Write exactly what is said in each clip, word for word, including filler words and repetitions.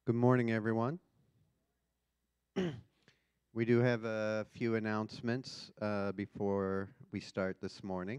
Good morning, everyone. We do have a few announcements uh, before we start this morning.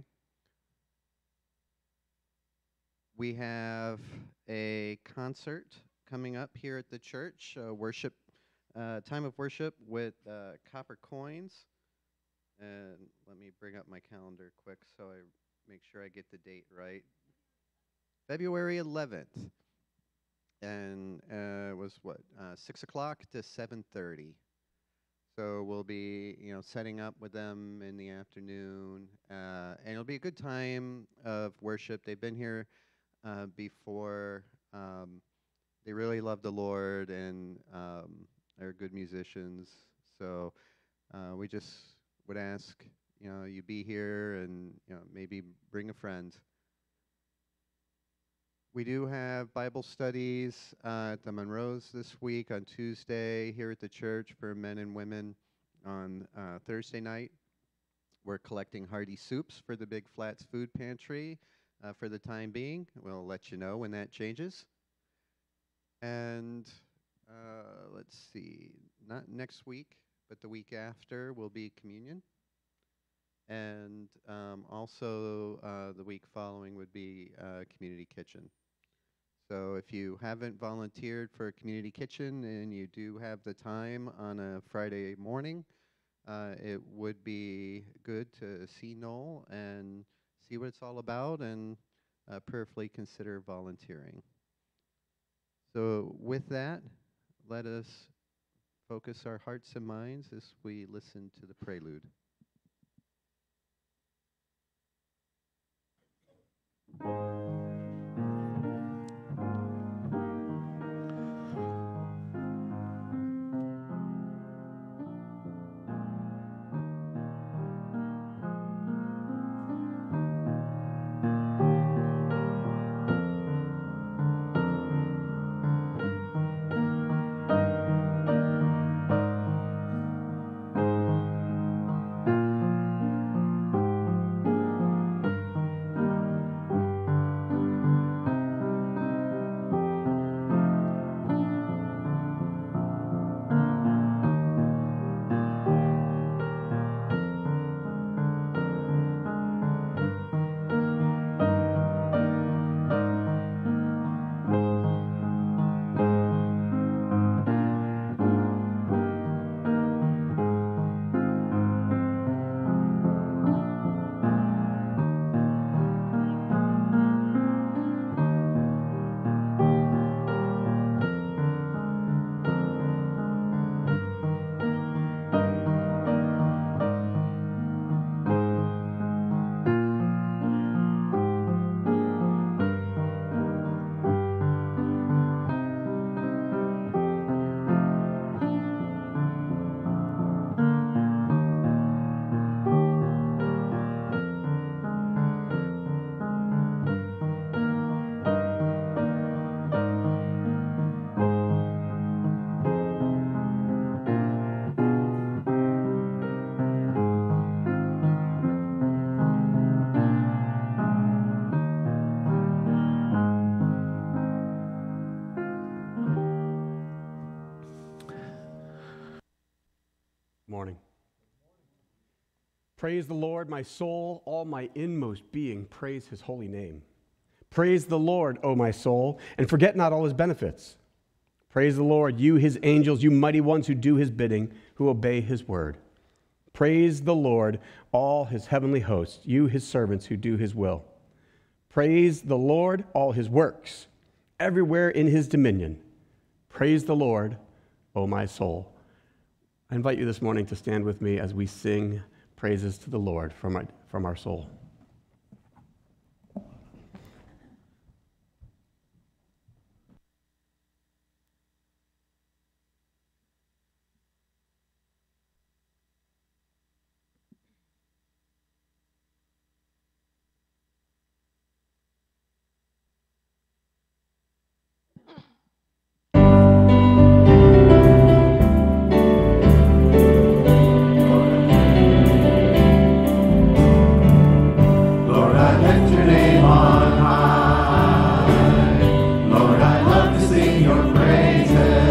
We have a concert coming up here at the church, uh, worship, uh, time of worship with uh, Copper Coins. And let me bring up my calendar quick so I make sure I get the date right. February eleventh. And uh, it was what, uh, six o'clock to seven thirty. So we'll be, you know, setting up with them in the afternoon, uh, and it'll be a good time of worship. They've been here uh, before. Um, they really love the Lord, and um, they're good musicians. So uh, we just would ask, you know, you be here, and you know, maybe bring a friend. We do have Bible studies uh, at the Monroes this week on Tuesday, here at the church for men and women on uh, Thursday night. We're collecting hearty soups for the Big Flats Food Pantry uh, for the time being. We'll let you know when that changes. And uh, let's see, not next week, but the week after will be communion. And um, also uh, the week following would be uh, community kitchen. So if you haven't volunteered for a community kitchen and you do have the time on a Friday morning, uh, it would be good to see Noel and see what it's all about and uh, prayerfully consider volunteering. So with that, let us focus our hearts and minds as we listen to the prelude. Morning. Praise the Lord, my soul, all my inmost being, praise his holy name. Praise the Lord, O my soul, and forget not all his benefits. Praise the Lord, you his angels, you mighty ones who do his bidding, who obey his word. Praise the Lord, all his heavenly hosts, you his servants who do his will. Praise the Lord, all his works, everywhere in his dominion. Praise the Lord, O my soul. I invite you this morning to stand with me as we sing praises to the Lord from our, from our soul. Your praises.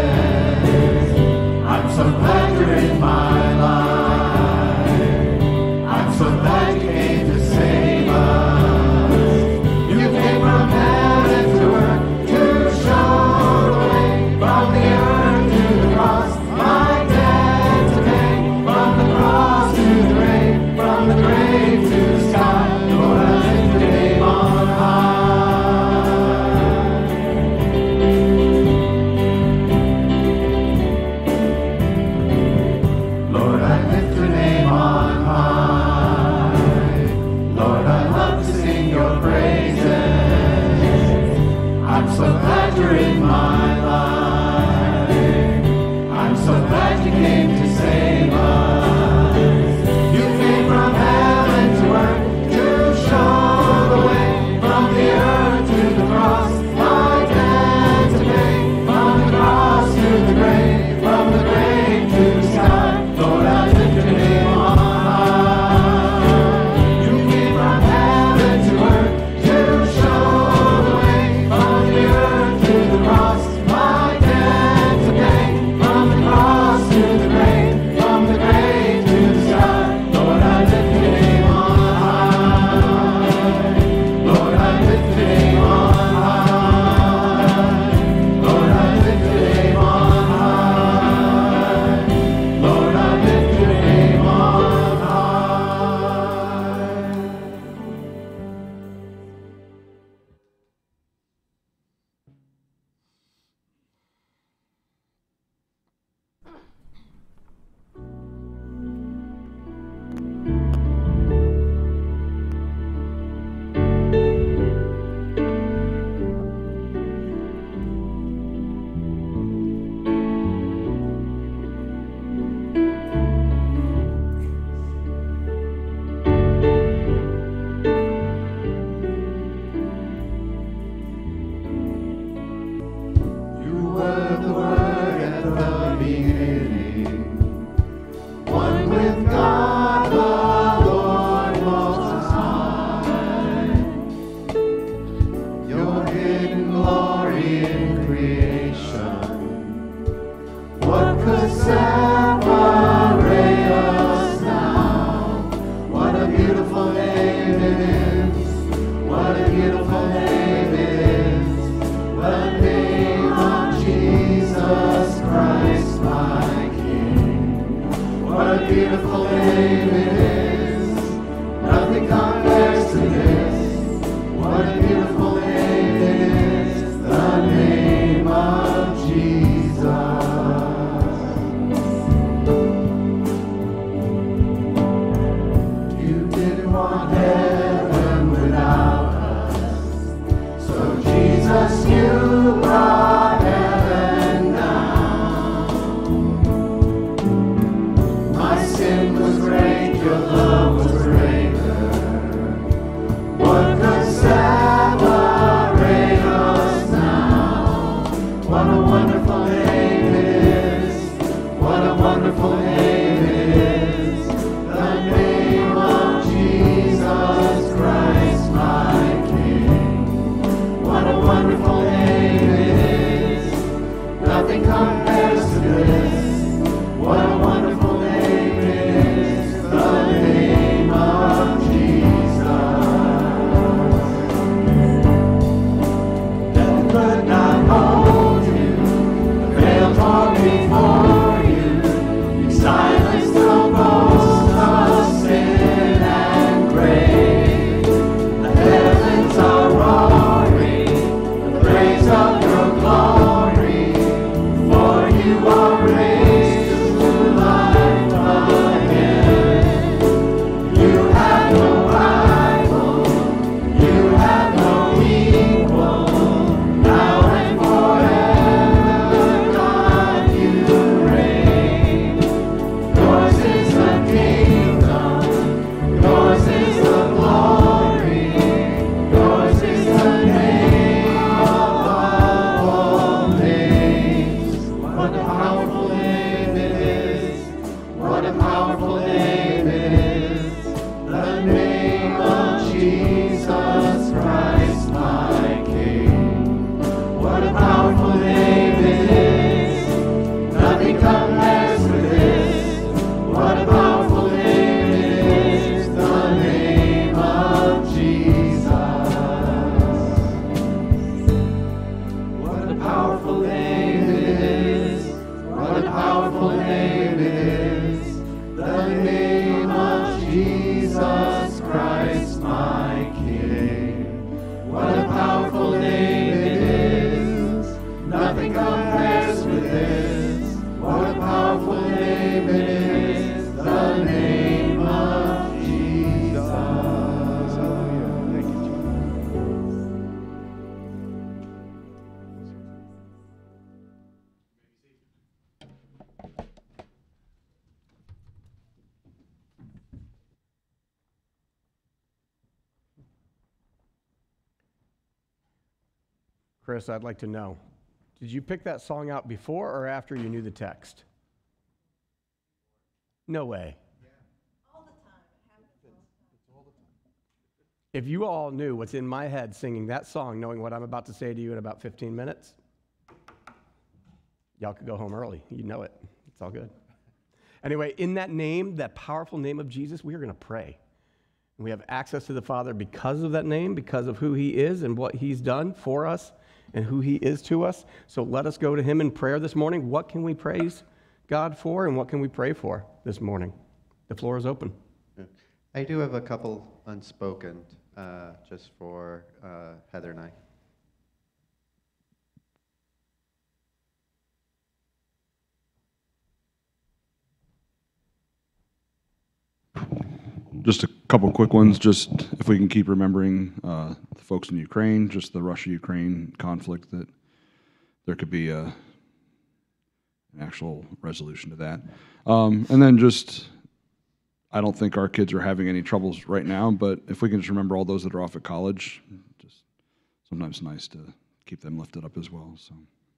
name it is. Nothing compares to this. What a beautiful name it is. The name of Jesus. You didn't want heaven without us. So Jesus, you brought heaven down. My sin was great, your love was greater. What could separate us now? What a wonderful name it is. What a wonderful name it is. The name of Jesus Christ, my King. What a wonderful name it is. Nothing compares to this. What a wonderful name it is. The name of Jesus. Death could not hold you. The veil tore before you. You silenced the boast of sin and grave. The heavens are roaring the praise of your glory. For you are raised to life again. You have no rival. You have no equal. Now and forever, God, you reign. Yours is the kingdom. Yours is the glory. Yours is the name above all names. What a powerful name it is. What a powerful name it is. The name of Jesus Christ, my King. What a powerful name it is. Nothing compares with this. What a powerful name it is. The name of Jesus. What a powerful name it is. What a powerful name it is. The name of Jesus Christ, my King. What a powerful name it is. Nothing compares with this. What a powerful name it is. The name of Jesus. Hallelujah. Thank you, Jesus. Chris, I'd like to know, did you pick that song out before or after you knew the text? No way. If you all knew what's in my head singing that song, knowing what I'm about to say to you in about fifteen minutes, y'all could go home early. You know it. It's all good. Anyway, in that name, that powerful name of Jesus, we are going to pray. We have access to the Father because of that name, because of who he is and what he's done for us and who he is to us. So let us go to him in prayer this morning. What can we praise God for and what can we pray for this morning? The floor is open. I do have a couple unspoken uh, just for uh, Heather and I. Just a couple quick ones, just if we can keep remembering uh, the folks in Ukraine, just the Russia-Ukraine conflict, that there could be a, an actual resolution to that. Um, and then just, I don't think our kids are having any troubles right now, but if we can just remember all those that are off at college, just sometimes nice to keep them lifted up as well. So.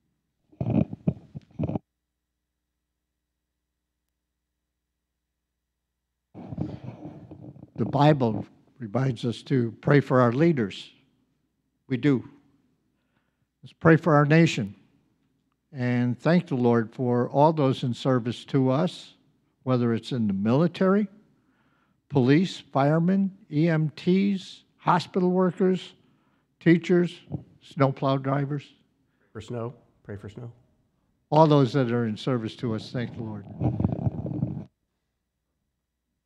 The Bible reminds us to pray for our leaders. We do. Let's pray for our nation and thank the Lord for all those in service to us, whether it's in the military, police, firemen, E M Ts, hospital workers, teachers, snowplow drivers. For snow. Pray for snow. All those that are in service to us, thank the Lord.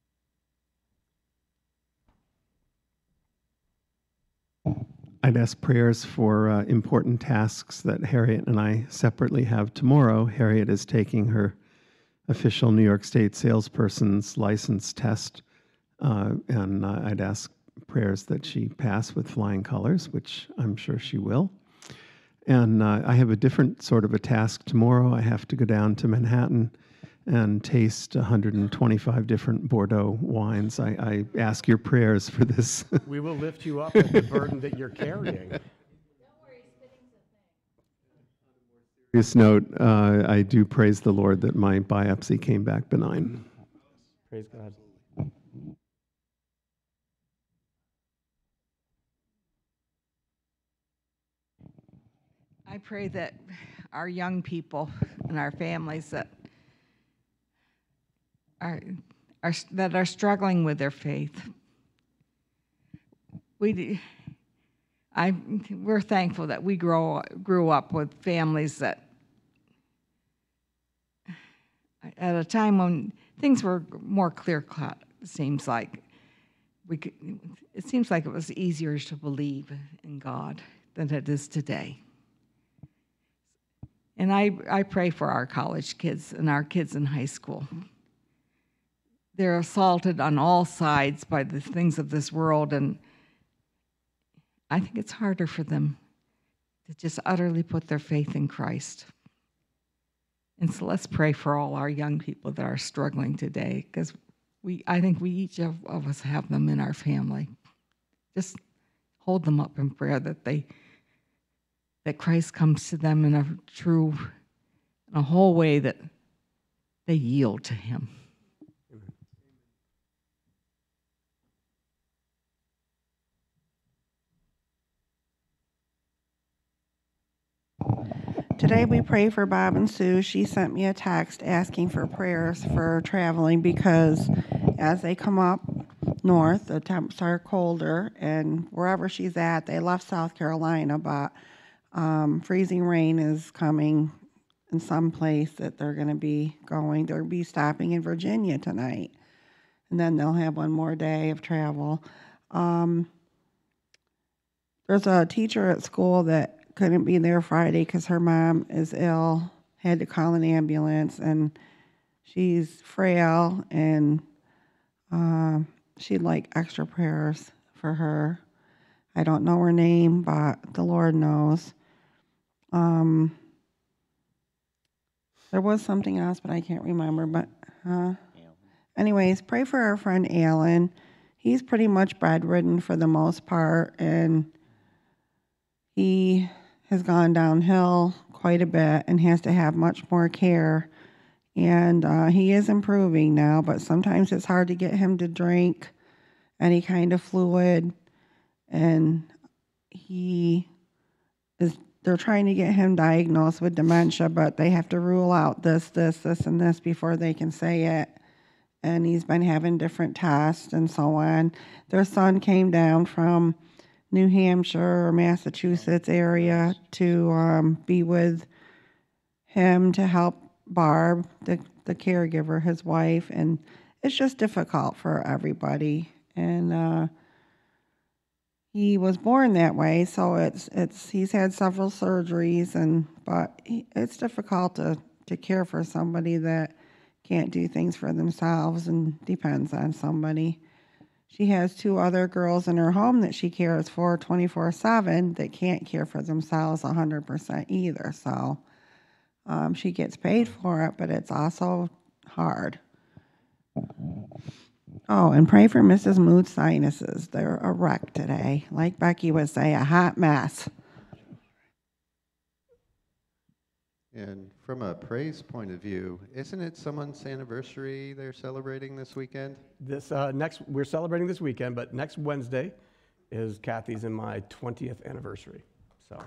I'd ask prayers for uh, important tasks that Harriet and I separately have tomorrow. Harriet is taking her official New York State salesperson's license test, uh, and uh, I'd ask prayers that she pass with flying colors, which I'm sure she will. And uh, I have a different sort of a task tomorrow. I have to go down to Manhattan and taste one hundred twenty-five different Bordeaux wines. I, I ask your prayers for this. We will lift you up with the burden that you're carrying. Serious note, uh, I do praise the Lord that my biopsy came back benign. Praise God. I pray that our young people and our families that are, are that are struggling with their faith. We, I, we're thankful that we grow grew up with families that, at a time when things were more clear cut, it seems like we could, it seems like it was easier to believe in God than it is today. And I, I pray for our college kids and our kids in high school. They're assaulted on all sides by the things of this world, and I think it's harder for them to just utterly put their faith in Christ. And so let's pray for all our young people that are struggling today, because we, I think we each of, of us have them in our family. Just hold them up in prayer that they that Christ comes to them in a true, in a whole way that they yield to him. Today we pray for Bob and Sue. She sent me a text asking for prayers for traveling because as they come up north, the temps are colder, and wherever she's at, they left South Carolina, but um, freezing rain is coming in some place that they're going to be going. They'll be stopping in Virginia tonight, and then they'll have one more day of travel. Um, there's a teacher at school that couldn't be there Friday because her mom is ill, had to call an ambulance, and she's frail, and uh, she'd like extra prayers for her. I don't know her name, but the Lord knows. Um, there was something else, but I can't remember. But uh, anyways, pray for our friend Alan. He's pretty much bedridden for the most part, and he has gone downhill quite a bit and has to have much more care. And uh, he is improving now, but sometimes it's hard to get him to drink any kind of fluid. And he is, they're trying to get him diagnosed with dementia, but they have to rule out this, this, this, and this before they can say it. And he's been having different tests and so on. Their son came down from New Hampshire or Massachusetts area to um, be with him to help Barb, the, the caregiver, his wife, and it's just difficult for everybody. And uh, he was born that way, so it's it's he's had several surgeries, and but he, it's difficult to, to care for somebody that can't do things for themselves and depends on somebody. She has two other girls in her home that she cares for twenty-four seven that can't care for themselves one hundred percent either. So um, she gets paid for it, but it's also hard. Oh, and pray for Missus Mood's sinuses. They're a wreck today. Like Becky would say, a hot mess. And from a praise point of view, isn't it someone's anniversary they're celebrating this weekend? This uh, next, we're celebrating this weekend, but next Wednesday is Kathy's and my twentieth anniversary. So,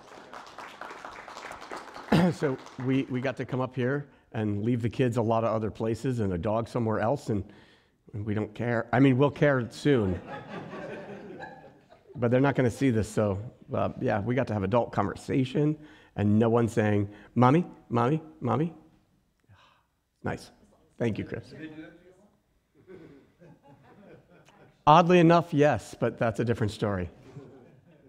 so we we got to come up here and leave the kids a lot of other places and a dog somewhere else, and, and we don't care. I mean, we'll care soon, but they're not going to see this. So, uh, yeah, we got to have adult conversation. And no one saying, "Mommy, mommy, mommy." Nice. Thank you, Chris. Oddly enough, yes, but that's a different story.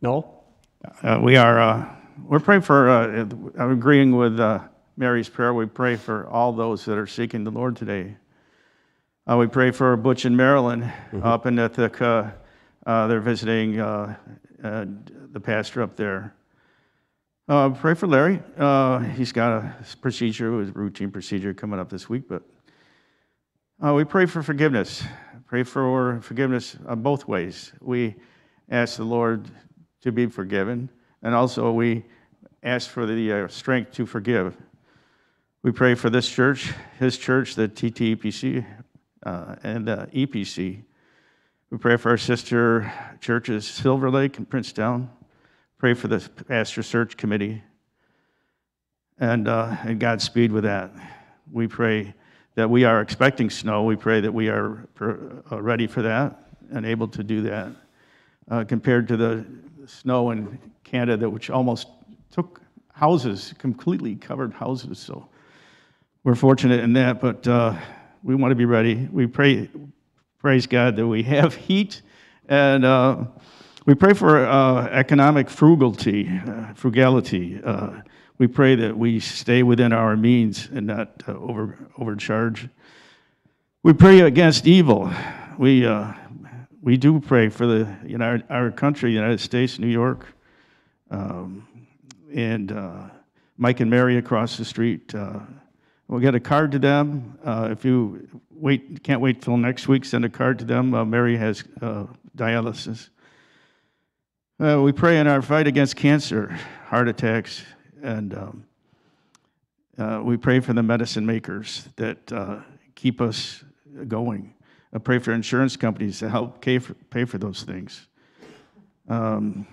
No? Uh, we are, uh, we're praying for, uh, I'm agreeing with uh, Mary's prayer. We pray for all those that are seeking the Lord today. Uh, we pray for Butch and Marilyn mm-hmm. up in Ithaca. Uh, they're visiting uh, uh, the pastor up there. Uh, pray for Larry. Uh, he's got a procedure, a routine procedure coming up this week. But uh, we pray for forgiveness. Pray for forgiveness uh, both ways. We ask the Lord to be forgiven, and also we ask for the uh, strength to forgive. We pray for this church, his church, the T T E P C, uh, and the E P C. We pray for our sister churches, Silver Lake and Princetown. Pray for the pastor search committee, and, uh, and Godspeed with that. We pray that we are expecting snow. We pray that we are per, uh, ready for that and able to do that. Uh, compared to the snow in Canada, which almost took houses, completely covered houses. So we're fortunate in that, but uh, we want to be ready. We pray, praise God that we have heat, and uh, we pray for uh, economic frugality, uh, frugality. Uh, we pray that we stay within our means and not uh, over overcharge. We pray against evil. We uh, we do pray for the you know our, our country, United States, New York, um, and uh, Mike and Mary across the street. Uh, we'll get a card to them. Uh, if you wait, can't wait till next week, send a card to them. Uh, Mary has uh, dialysis. Uh, we pray in our fight against cancer, heart attacks, and um, uh, we pray for the medicine makers that uh, keep us going. I pray for insurance companies to help pay for, pay for those things. Um,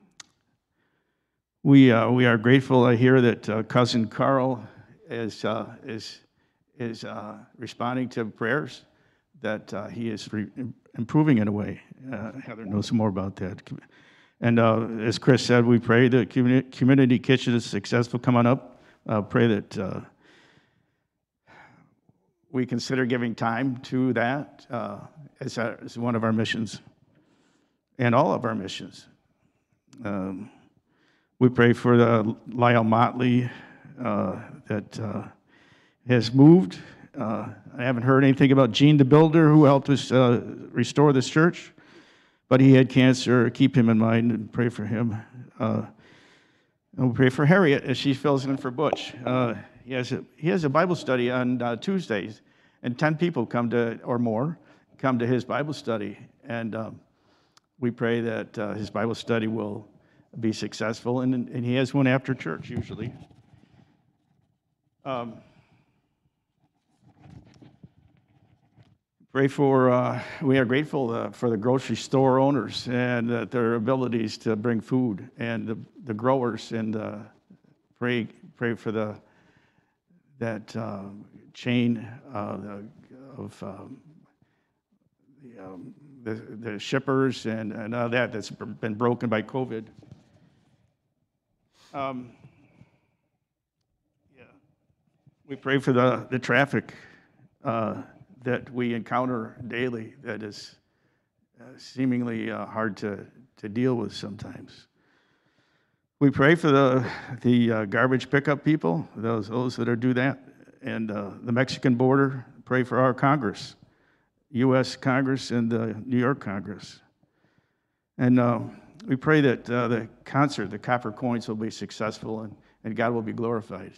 we uh, we are grateful. I hear that uh, cousin Carl is uh, is is uh, responding to prayers. That uh, he is re- improving in a way. Uh, Heather knows more about that. And uh, as Chris said, we pray the community, community kitchen is successful coming up. Uh, pray that. Uh, We consider giving time to that uh, as, our, as one of our missions and all of our missions. Um, we pray for the Lyle Motley uh, that uh, has moved. Uh, I haven't heard anything about Gene the Builder, who helped us uh, restore this church, but he had cancer. Keep him in mind and pray for him. Uh, and we pray for Harriet as she fills in for Butch. Uh, He has a, he has a Bible study on uh, Tuesdays, and ten people come to, or more, come to his Bible study. And um, we pray that uh, his Bible study will be successful, and, and he has one after church usually. Um, pray for, uh, we are grateful uh, for the grocery store owners and uh, their abilities to bring food, and the, the growers, and uh, pray, pray for the that uh, chain uh, the, of um, the, um, the, the shippers and, and all that that's been broken by COVID. Um, yeah. We pray for the, the traffic uh, that we encounter daily that is uh, seemingly uh, hard to, to deal with sometimes. We pray for the the uh, garbage pickup people, those those that are do that, and uh, the Mexican border. Pray for our Congress, U S Congress and the New York Congress, and uh, we pray that uh, the concert, the Copper Coins, will be successful and, and God will be glorified.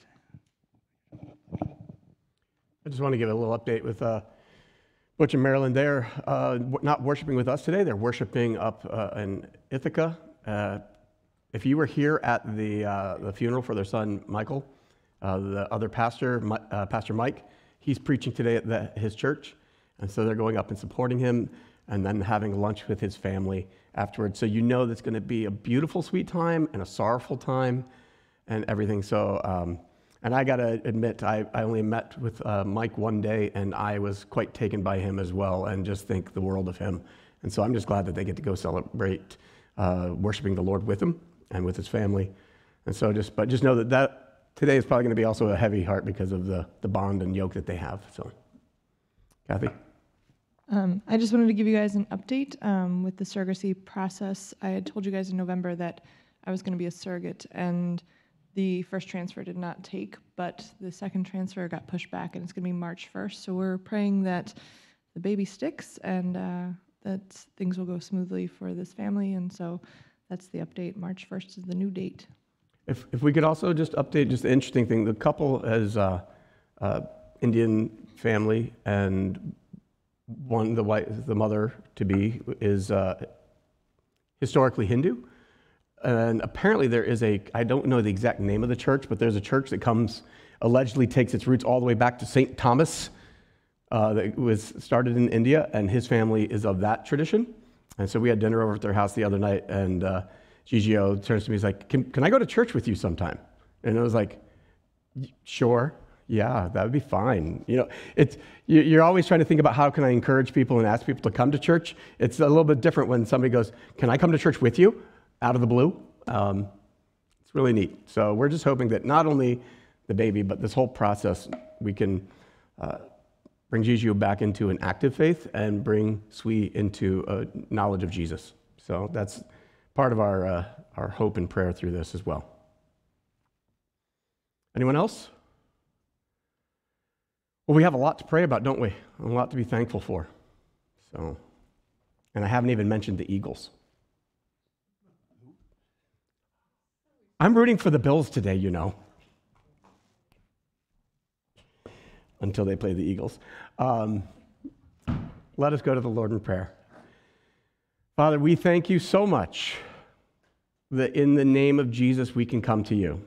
I just want to give a little update with uh, Butch and Marilyn. They're uh, not worshiping with us today. They're worshiping up uh, in Ithaca. Uh, If you were here at the uh, the funeral for their son Michael, uh, the other pastor, uh, Pastor Mike, he's preaching today at the, his church, and so they're going up and supporting him, and then having lunch with his family afterwards. So you know that's going to be a beautiful, sweet time and a sorrowful time, and everything. So, um, and I got to admit, I, I only met with uh, Mike one day, and I was quite taken by him as well, and just think the world of him. And so I'm just glad that they get to go celebrate uh, worshiping the Lord with him and with his family. And so just, but just know that, that today is probably going to be also a heavy heart because of the, the bond and yoke that they have. So, Kathy? Um, I just wanted to give you guys an update um, with the surrogacy process. I had told you guys in November that I was going to be a surrogate, and the first transfer did not take, but the second transfer got pushed back, and it's going to be March first. So we're praying that the baby sticks and uh, that things will go smoothly for this family. And so that's the update. March first is the new date. If, if we could also just update, just an interesting thing, the couple is uh, uh, Indian family, and one, the wife, the mother-to-be, is uh, historically Hindu. And apparently there is a, I don't know the exact name of the church, but there's a church that comes, allegedly takes its roots all the way back to Saint Thomas, uh, that was started in India, and his family is of that tradition. And so we had dinner over at their house the other night, and uh, Gigio turns to me, he's like, can, can I go to church with you sometime? And I was like, sure, yeah, that would be fine. You know, it's, you're always trying to think about how can I encourage people and ask people to come to church. It's a little bit different when somebody goes, can I come to church with you? Out of the blue. Um, it's really neat. So we're just hoping that not only the baby, but this whole process, we can uh, bring Gigio back into an active faith and bring Sui into a knowledge of Jesus. So that's part of our, uh, our hope and prayer through this as well. Anyone else? Well, we have a lot to pray about, don't we? A lot to be thankful for. So, and I haven't even mentioned the Eagles. I'm rooting for the Bills today, you know, until they play the Eagles. Um, let us go to the Lord in prayer. Father, we thank you so much that in the name of Jesus we can come to you.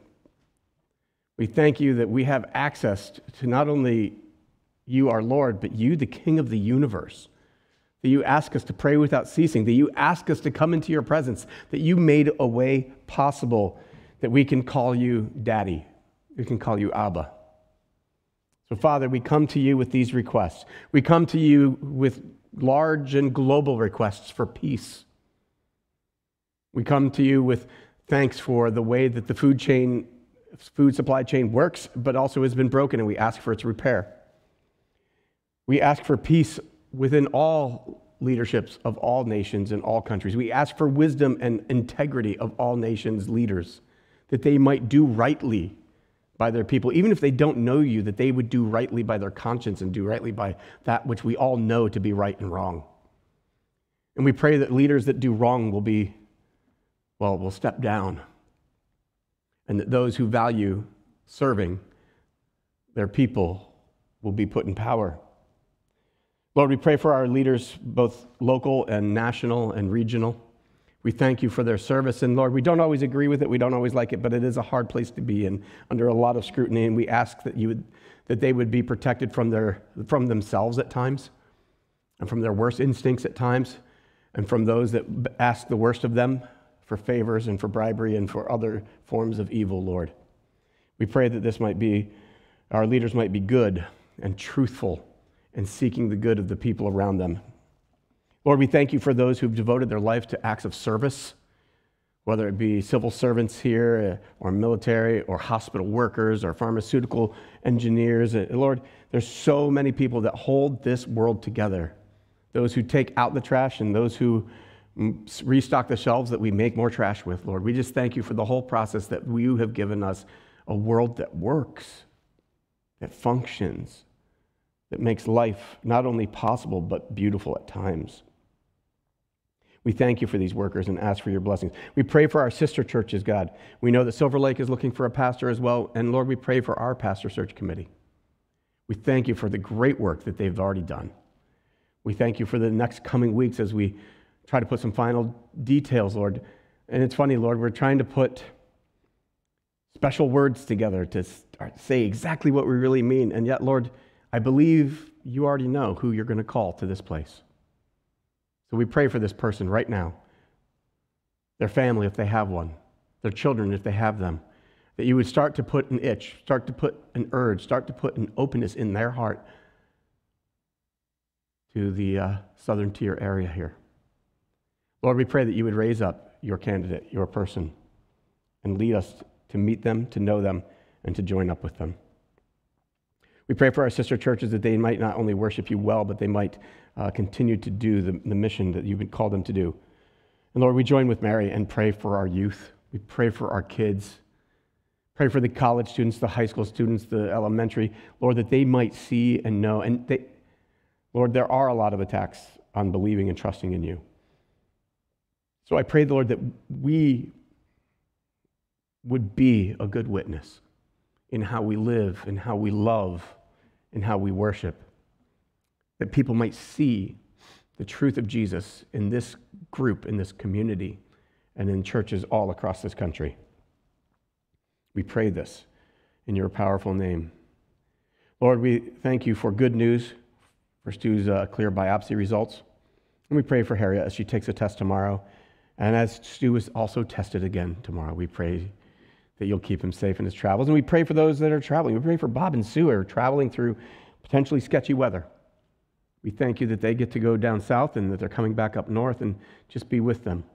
We thank you that we have access to not only you, our Lord, but you, the King of the universe. That you ask us to pray without ceasing, that you ask us to come into your presence, that you made a way possible that we can call you Daddy, we can call you Abba. So, Father, we come to you with these requests. We come to you with large and global requests for peace. We come to you with thanks for the way that the food chain, food supply chain works, but also has been broken, and we ask for its repair. We ask for peace within all leaderships of all nations and all countries. We ask for wisdom and integrity of all nations' leaders, that they might do rightly by their people, even if they don't know you, that they would do rightly by their conscience and do rightly by that which we all know to be right and wrong. And we pray that leaders that do wrong will be, well, will step down, and that those who value serving their people will be put in power. Lord, we pray for our leaders, both local and national and regional. We thank you for their service. And Lord, we don't always agree with it. We don't always like it, but it is a hard place to be in, under a lot of scrutiny. And we ask that you would, that they would be protected from their, from themselves at times, and from their worst instincts at times, and from those that ask the worst of them for favors and for bribery and for other forms of evil, Lord. We pray that this might be, our leaders might be good and truthful and seeking the good of the people around them. Lord, we thank you for those who've devoted their life to acts of service, whether it be civil servants here or military or hospital workers or pharmaceutical engineers. Lord, there's so many people that hold this world together. Those who take out the trash and those who restock the shelves that we make more trash with, Lord. We just thank you for the whole process that you have given us, a world that works, that functions, that makes life not only possible but beautiful at times. We thank you for these workers and ask for your blessings. We pray for our sister churches, God. We know that Silver Lake is looking for a pastor as well, and Lord, we pray for our pastor search committee. We thank you for the great work that they've already done. We thank you for the next coming weeks as we try to put some final details, Lord. And it's funny, Lord, we're trying to put special words together to say exactly what we really mean, and yet, Lord, I believe you already know who you're going to call to this place. So we pray for this person right now, their family if they have one, their children if they have them, that you would start to put an itch, start to put an urge, start to put an openness in their heart to the uh, southern tier area here. Lord, we pray that you would raise up your candidate, your person, and lead us to meet them, to know them, and to join up with them. We pray for our sister churches that they might not only worship you well, but they might uh, continue to do the, the mission that you've been called them to do. And Lord, we join with Mary and pray for our youth. We pray for our kids. Pray for the college students, the high school students, the elementary. Lord, that they might see and know. And they, Lord, there are a lot of attacks on believing and trusting in you. So I pray, Lord, that we would be a good witness in how we live, in how we love, in how we worship. That people might see the truth of Jesus in this group, in this community, and in churches all across this country. We pray this in your powerful name. Lord, we thank you for good news, for Stu's uh, clear biopsy results. And we pray for Harriet as she takes a test tomorrow. And as Stu is also tested again tomorrow, we pray that you'll keep him safe in his travels. And we pray for those that are traveling. We pray for Bob and Sue who are traveling through potentially sketchy weather. We thank you that they get to go down south and that they're coming back up north, and just be with them.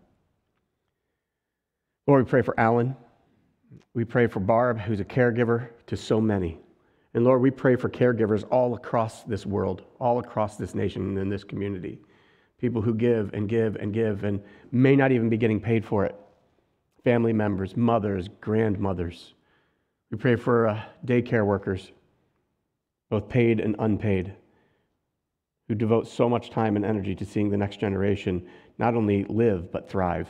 Lord, we pray for Alan. We pray for Barb, who's a caregiver to so many. And Lord, we pray for caregivers all across this world, all across this nation and in this community. People who give and give and give and may not even be getting paid for it. Family members, mothers, grandmothers. We pray for uh, daycare workers, both paid and unpaid, who devote so much time and energy to seeing the next generation not only live, but thrive.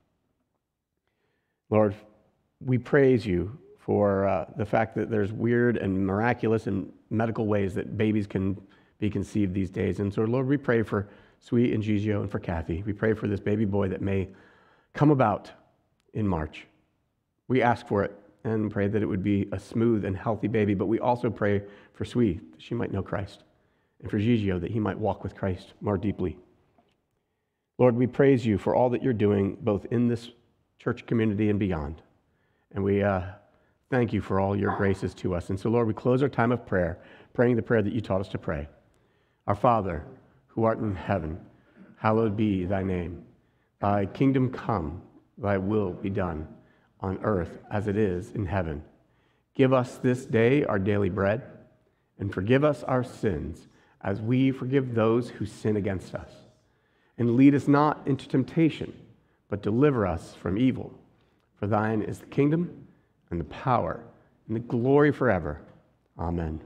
Lord, we praise you for uh, the fact that there's weird and miraculous and medical ways that babies can be conceived these days. And so, Lord, we pray for Sweet and Gigio and for Kathy. We pray for this baby boy that may come about in March. We ask for it and pray that it would be a smooth and healthy baby, but we also pray for Sweet, that she might know Christ, and for Gigio, that he might walk with Christ more deeply. Lord, we praise you for all that you're doing, both in this church community and beyond. And we uh, thank you for all your graces to us. And so, Lord, we close our time of prayer, praying the prayer that you taught us to pray. Our Father, who art in heaven, hallowed be thy name. Thy kingdom come, thy will be done, on earth as it is in heaven. Give us this day our daily bread, and forgive us our sins, as we forgive those who sin against us. And lead us not into temptation, but deliver us from evil. For thine is the kingdom, and the power, and the glory forever. Amen.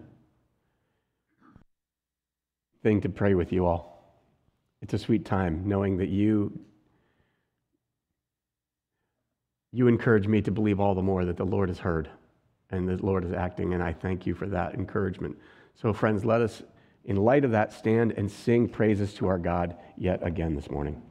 Thing to pray with you all. It's a sweet time knowing that you, you encourage me to believe all the more that the Lord has heard and the Lord is acting, and I thank you for that encouragement. So, friends, let us, in light of that, stand and sing praises to our God yet again this morning.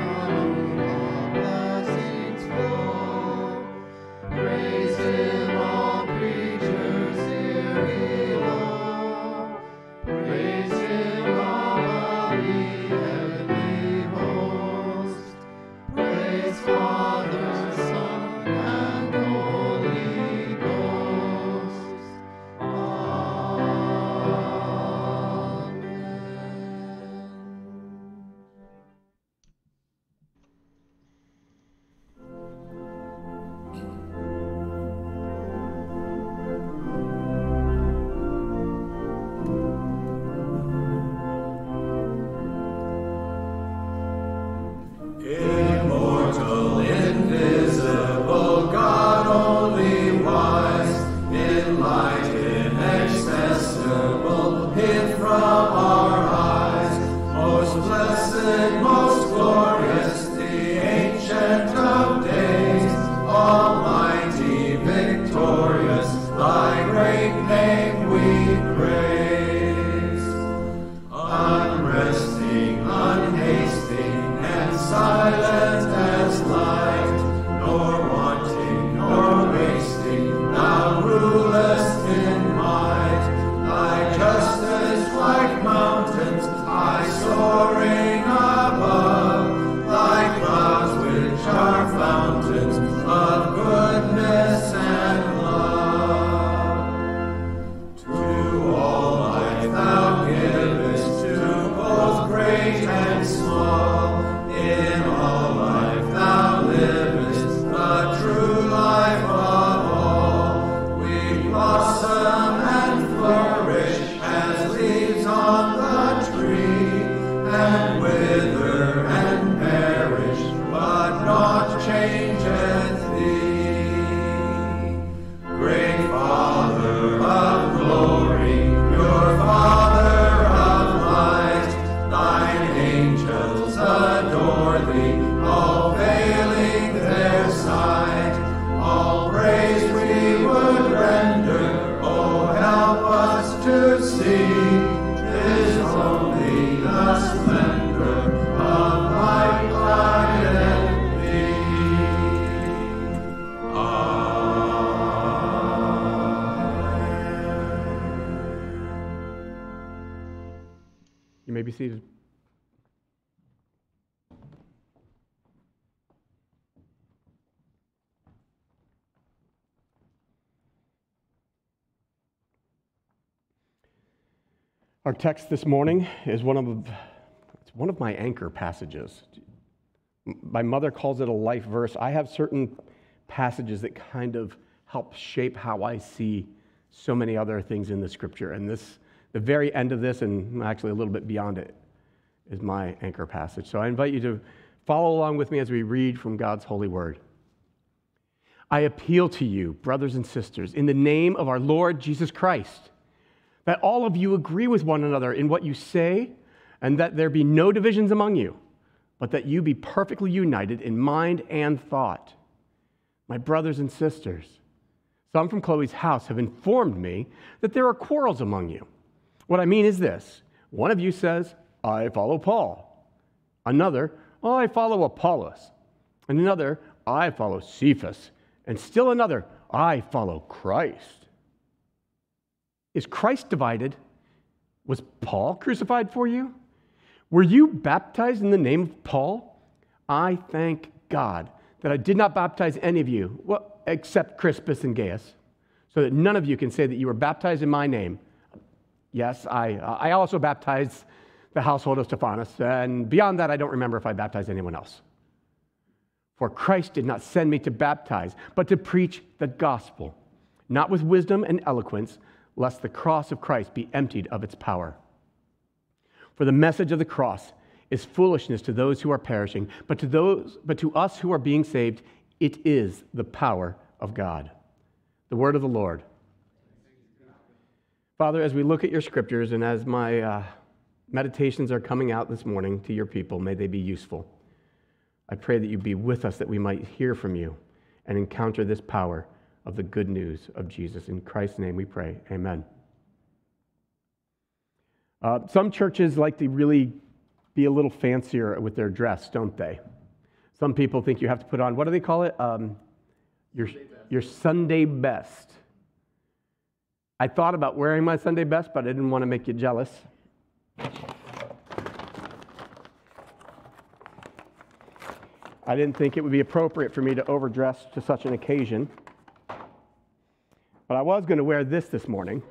Praise him. may be seated. Our text this morning is one of it's one of my anchor passages. My mother calls it a life verse. I have certain passages that kind of help shape how I see so many other things in the Scripture. And this, the very end of this, and actually a little bit beyond it, is my anchor passage. So I invite you to follow along with me as we read from God's holy word. I appeal to you, brothers and sisters, in the name of our Lord Jesus Christ, that all of you agree with one another in what you say, and that there be no divisions among you, but that you be perfectly united in mind and thought. My brothers and sisters, some from Chloe's house have informed me that there are quarrels among you. What I mean is this: one of you says, I follow Paul. Another, oh, I follow Apollos. And another, I follow Cephas. And still another, I follow Christ. Is Christ divided? Was Paul crucified for you? Were you baptized in the name of Paul? I thank God that I did not baptize any of you, well, except Crispus and Gaius, so that none of you can say that you were baptized in my name. Yes, I, uh, I also baptized the household of Stephanas, and beyond that, I don't remember if I baptized anyone else. For Christ did not send me to baptize, but to preach the gospel, not with wisdom and eloquence, lest the cross of Christ be emptied of its power. For the message of the cross is foolishness to those who are perishing, but to those, but to us who are being saved, it is the power of God. The word of the Lord. Father, as we look at your scriptures and as my uh, meditations are coming out this morning to your people, may they be useful. I pray that you be with us, that we might hear from you and encounter this power of the good news of Jesus. In Christ's name we pray. Amen. Uh, some churches like to really be a little fancier with their dress, don't they? Some people think you have to put on, what do they call it? Um, your, your Sunday best. I thought about wearing my Sunday best, but I didn't want to make you jealous. I didn't think it would be appropriate for me to overdress to such an occasion. But I was going to wear this this morning.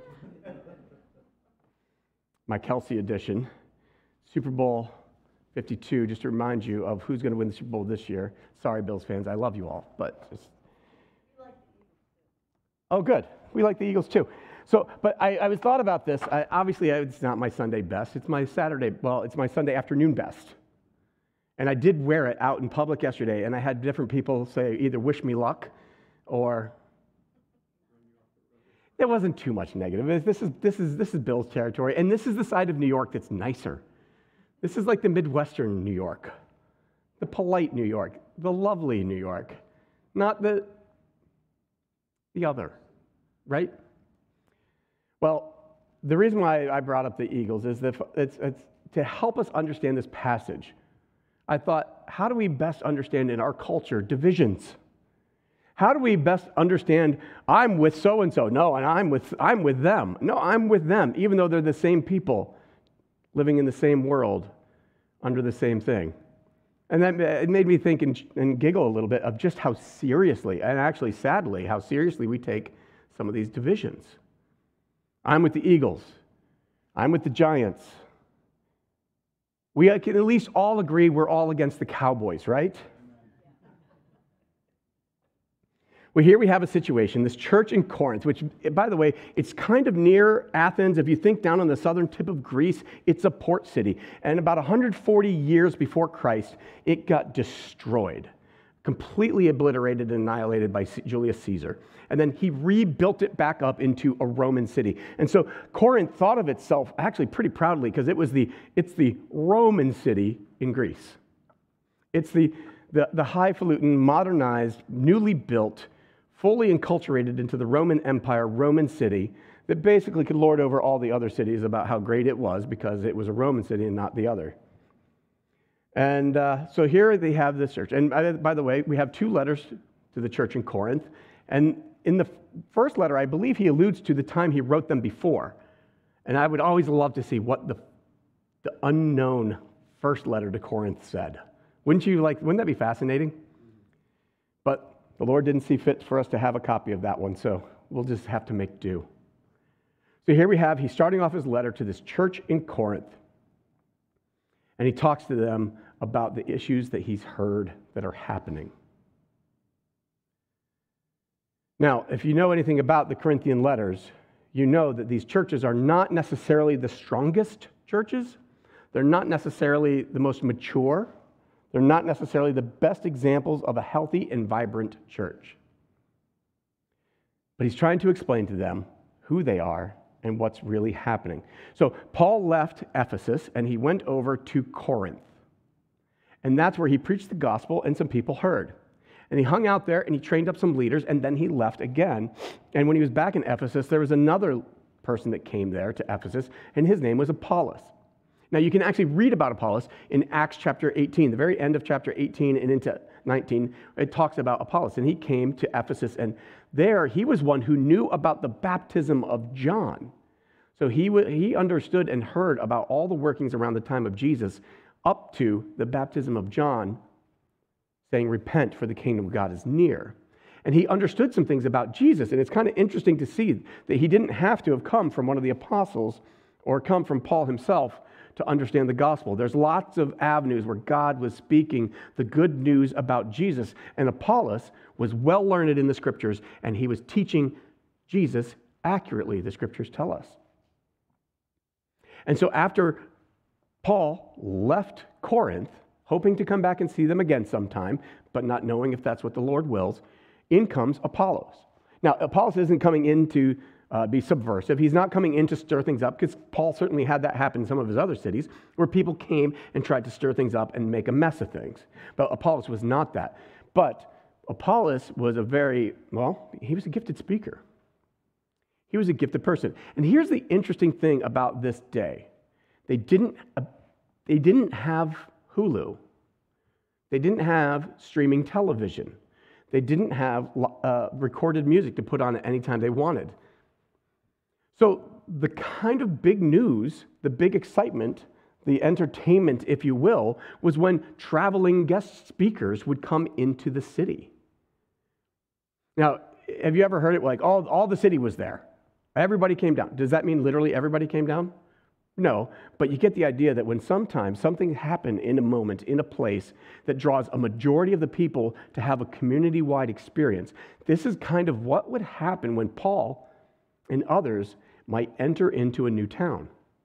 My Kelsey edition, Super Bowl fifty-two, just to remind you of who's going to win the Super Bowl this year. Sorry, Bills fans, I love you all, but just... Oh, good. We like the Eagles too. So, but I, I was thought about this. I, obviously, it's not my Sunday best. It's my Saturday, well, it's my Sunday afternoon best. And I did wear it out in public yesterday, and I had different people say either wish me luck or... There wasn't too much negative. This is, this is, this is Bill's territory, and this is the side of New York that's nicer. This is like the Midwestern New York, the polite New York, the lovely New York, not the, the other, right? Well, the reason why I brought up the Eagles is that it's, it's to help us understand this passage. I thought, how do we best understand in our culture divisions? How do we best understand, I'm with so-and-so, no, and I'm with, I'm with them. No, I'm with them, even though they're the same people living in the same world under the same thing. And that it made me think and, and giggle a little bit of just how seriously, and actually sadly, how seriously we take some of these divisions. I'm with the Eagles. I'm with the Giants. We can at least all agree we're all against the Cowboys, right? Well, here we have a situation, this church in Corinth, which, by the way, it's kind of near Athens. If you think down on the southern tip of Greece, it's a port city. And about one hundred forty years before Christ, it got destroyed, completely obliterated and annihilated by Julius Caesar. And then he rebuilt it back up into a Roman city. And so Corinth thought of itself actually pretty proudly because it was the, it's the Roman city in Greece. It's the, the, the highfalutin, modernized, newly built, fully enculturated into the Roman Empire, Roman city, that basically could lord over all the other cities about how great it was because it was a Roman city and not the other. And uh, so here they have this church. And by, by the way, we have two letters to the church in Corinth. And in the first letter, I believe he alludes to the time he wrote them before. And I would always love to see what the the unknown first letter to Corinth said. Wouldn't you like, wouldn't that be fascinating? But the Lord didn't see fit for us to have a copy of that one, so we'll just have to make do. So here we have, he's starting off his letter to this church in Corinth. And he talks to them about the issues that he's heard that are happening. Now, if you know anything about the Corinthian letters, you know that these churches are not necessarily the strongest churches. They're not necessarily the most mature. They're not necessarily the best examples of a healthy and vibrant church. But he's trying to explain to them who they are and what's really happening. So Paul left Ephesus and he went over to Corinth. And that's where he preached the gospel and some people heard. And he hung out there and he trained up some leaders and then he left again. And when he was back in Ephesus, there was another person that came there to Ephesus and his name was Apollos. Now you can actually read about Apollos in Acts chapter eighteen, the very end of chapter eighteen and into nineteen, it talks about Apollos. And he came to Ephesus and there he was one who knew about the baptism of John. So he, w- he understood and heard about all the workings around the time of Jesus up to the baptism of John, saying, repent, for the kingdom of God is near. And he understood some things about Jesus, and it's kind of interesting to see that he didn't have to have come from one of the apostles or come from Paul himself to understand the gospel. There's lots of avenues where God was speaking the good news about Jesus, and Apollos was well learned in the scriptures, and he was teaching Jesus accurately, the scriptures tell us. And so after Paul left Corinth, hoping to come back and see them again sometime, but not knowing if that's what the Lord wills, in comes Apollos. Now, Apollos isn't coming in to uh, be subversive. He's not coming in to stir things up, because Paul certainly had that happen in some of his other cities, where people came and tried to stir things up and make a mess of things. But Apollos was not that. But Apollos was a very, well, he was a gifted speaker. He was a gifted person. And here's the interesting thing about this day. They didn't, uh, they didn't have Hulu. They didn't have streaming television. They didn't have uh, recorded music to put on at any time they wanted. So the kind of big news, the big excitement, the entertainment, if you will, was when traveling guest speakers would come into the city. Now, have you ever heard it like all, all the city was there? Everybody came down. Does that mean literally everybody came down? No, but you get the idea that when sometimes something happened in a moment, in a place that draws a majority of the people to have a community-wide experience, this is kind of what would happen when Paul and others might enter into a new town.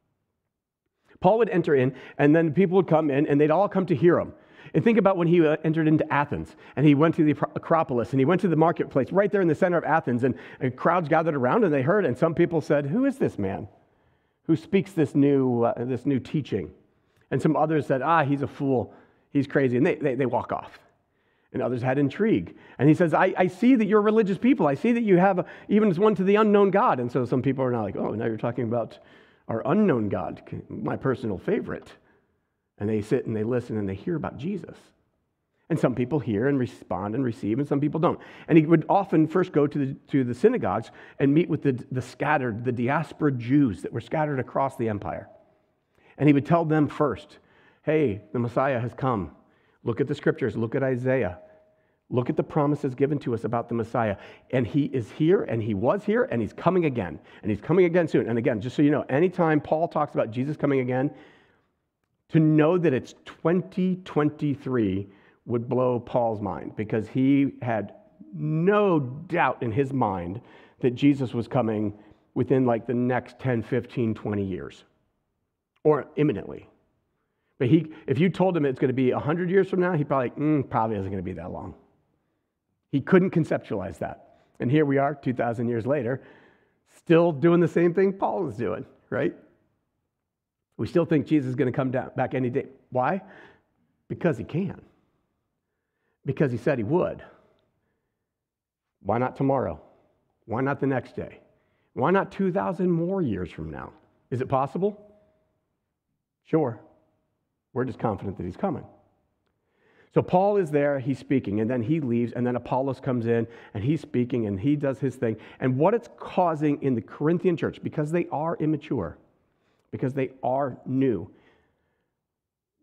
Paul would enter in, and then people would come in, and they'd all come to hear him. And think about when he entered into Athens, and he went to the Acropolis, and he went to the marketplace right there in the center of Athens, and, and crowds gathered around, and they heard, and some people said, who is this man who speaks this new, uh, this new teaching? And some others said, ah, he's a fool, he's crazy, and they, they, they walk off. And others had intrigue. And he says, I, I see that you're religious people. I see that you have a, even as one to the unknown God. And so some people are now like, oh, now you're talking about our unknown God, my personal favorite. And they sit and they listen and they hear about Jesus. And some people hear and respond and receive, and some people don't. And he would often first go to the, to the synagogues and meet with the, the scattered, the diaspora Jews that were scattered across the empire. And he would tell them first, hey, the Messiah has come. Look at the scriptures. Look at Isaiah. Look at the promises given to us about the Messiah. And he is here, and he was here, and he's coming again. And he's coming again soon. And again, just so you know, anytime Paul talks about Jesus coming again, to know that it's twenty twenty-three would blow Paul's mind, because he had no doubt in his mind that Jesus was coming within like the next ten, fifteen, twenty years, or imminently. But he, if you told him it's going to be one hundred years from now, he'd probably, mm, probably isn't going to be that long. He couldn't conceptualize that. And here we are, two thousand years later, still doing the same thing Paul was doing, right? We still think Jesus is going to come down, back any day. Why? Because he can. Because he said he would. Why not tomorrow? Why not the next day? Why not two thousand more years from now? Is it possible? Sure. We're just confident that he's coming. So Paul is there, he's speaking, and then he leaves, and then Apollos comes in, and he's speaking, and he does his thing. And what it's causing in the Corinthian church, because they are immature, because they are new,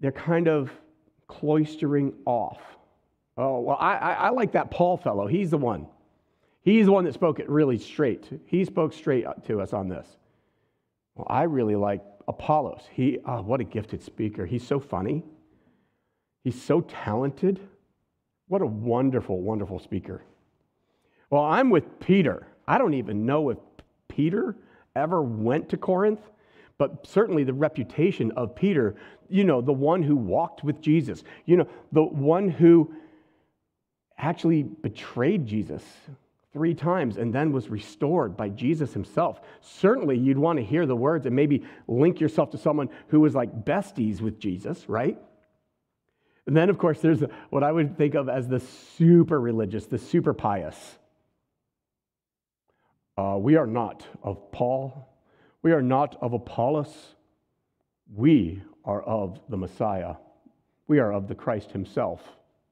they're kind of cloistering off. Oh, well, I, I, I like that Paul fellow. He's the one. He's the one that spoke it really straight. He spoke straight to us on this. Well, I really like Apollos. He, oh, what a gifted speaker. He's so funny. He's so talented. What a wonderful, wonderful speaker. Well, I'm with Peter. I don't even know if Peter ever went to Corinth, but certainly the reputation of Peter, you know, the one who walked with Jesus, you know, the one who actually betrayed Jesus three times and then was restored by Jesus himself. Certainly you'd want to hear the words and maybe link yourself to someone who was like besties with Jesus, right? And then, of course, there's what I would think of as the super religious, the super pious. Uh, we are not of Paul. We are not of Apollos. We are of the Messiah. We are of the Christ himself.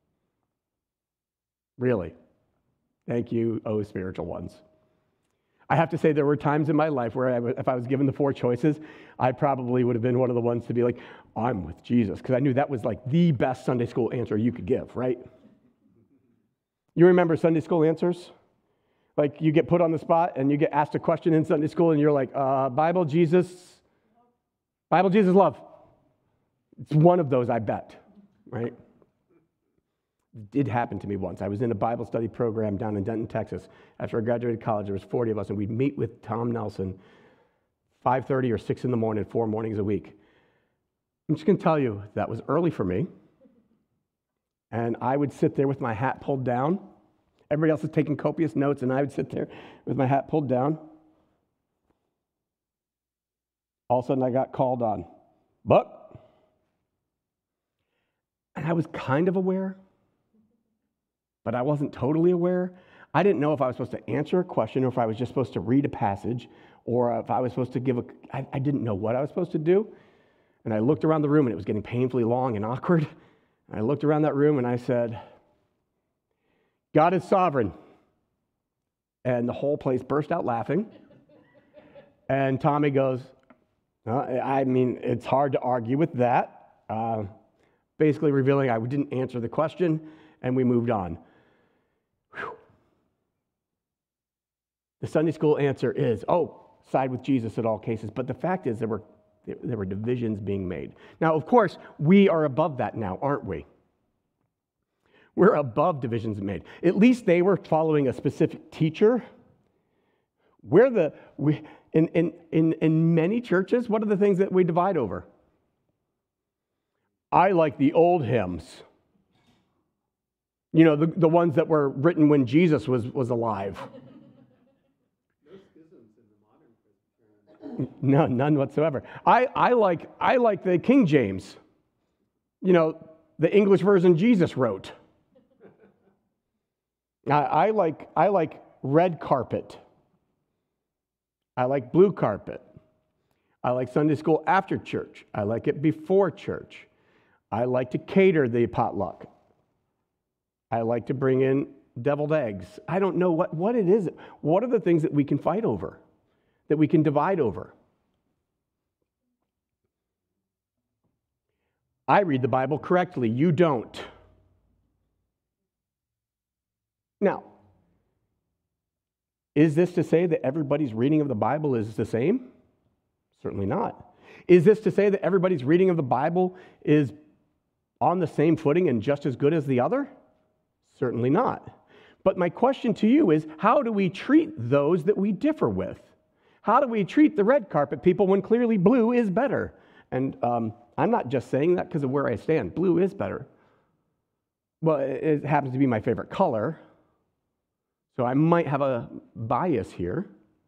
Really. Thank you, oh spiritual ones. I have to say there were times in my life where I w- if I was given the four choices, I probably would have been one of the ones to be like, I'm with Jesus, because I knew that was like the best Sunday school answer you could give, right? You remember Sunday school answers? Like you get put on the spot and you get asked a question in Sunday school and you're like, uh, Bible, Jesus, Bible, Jesus, love. It's one of those, I bet, right? It did happen to me once. I was in a Bible study program down in Denton, Texas. After I graduated college, there was forty of us, and we'd meet with Tom Nelson five thirty or six in the morning, four mornings a week. I'm just going to tell you, that was early for me. And I would sit there with my hat pulled down. Everybody else was taking copious notes, and I would sit there with my hat pulled down. All of a sudden, I got called on. Buck. And I was kind of aware, but I wasn't totally aware. I didn't know if I was supposed to answer a question or if I was just supposed to read a passage or if I was supposed to give a... I, I didn't know what I was supposed to do. And I looked around the room, and it was getting painfully long and awkward. And I looked around that room, and I said, God is sovereign. And the whole place burst out laughing. And Tommy goes, uh, I mean, it's hard to argue with that. Uh, basically revealing I didn't answer the question, and we moved on. Whew. The Sunday school answer is, oh, side with Jesus in all cases. But the fact is there were there were divisions being made. Now, of course, we are above that now, aren't we? We're above divisions made. At least they were following a specific teacher. We're the we in in in in many churches, what are the things that we divide over? I like the old hymns. You know, the, the ones that were written when Jesus was, was alive. No, none whatsoever. I, I like I like the King James. You know, the English version Jesus wrote. I, I like I like red carpet. I like blue carpet. I like Sunday school after church. I like it before church. I like to cater the potluck. I like to bring in deviled eggs. I don't know what, what it is. What are the things that we can fight over, that we can divide over? I read the Bible correctly. You don't. Now, is this to say that everybody's reading of the Bible is the same? Certainly not. Is this to say that everybody's reading of the Bible is on the same footing and just as good as the other? Certainly not. But my question to you is, how do we treat those that we differ with? How do we treat the red carpet people when clearly blue is better? And um, I'm not just saying that because of where I stand. Blue is better. Well, it happens to be my favorite color, so I might have a bias here.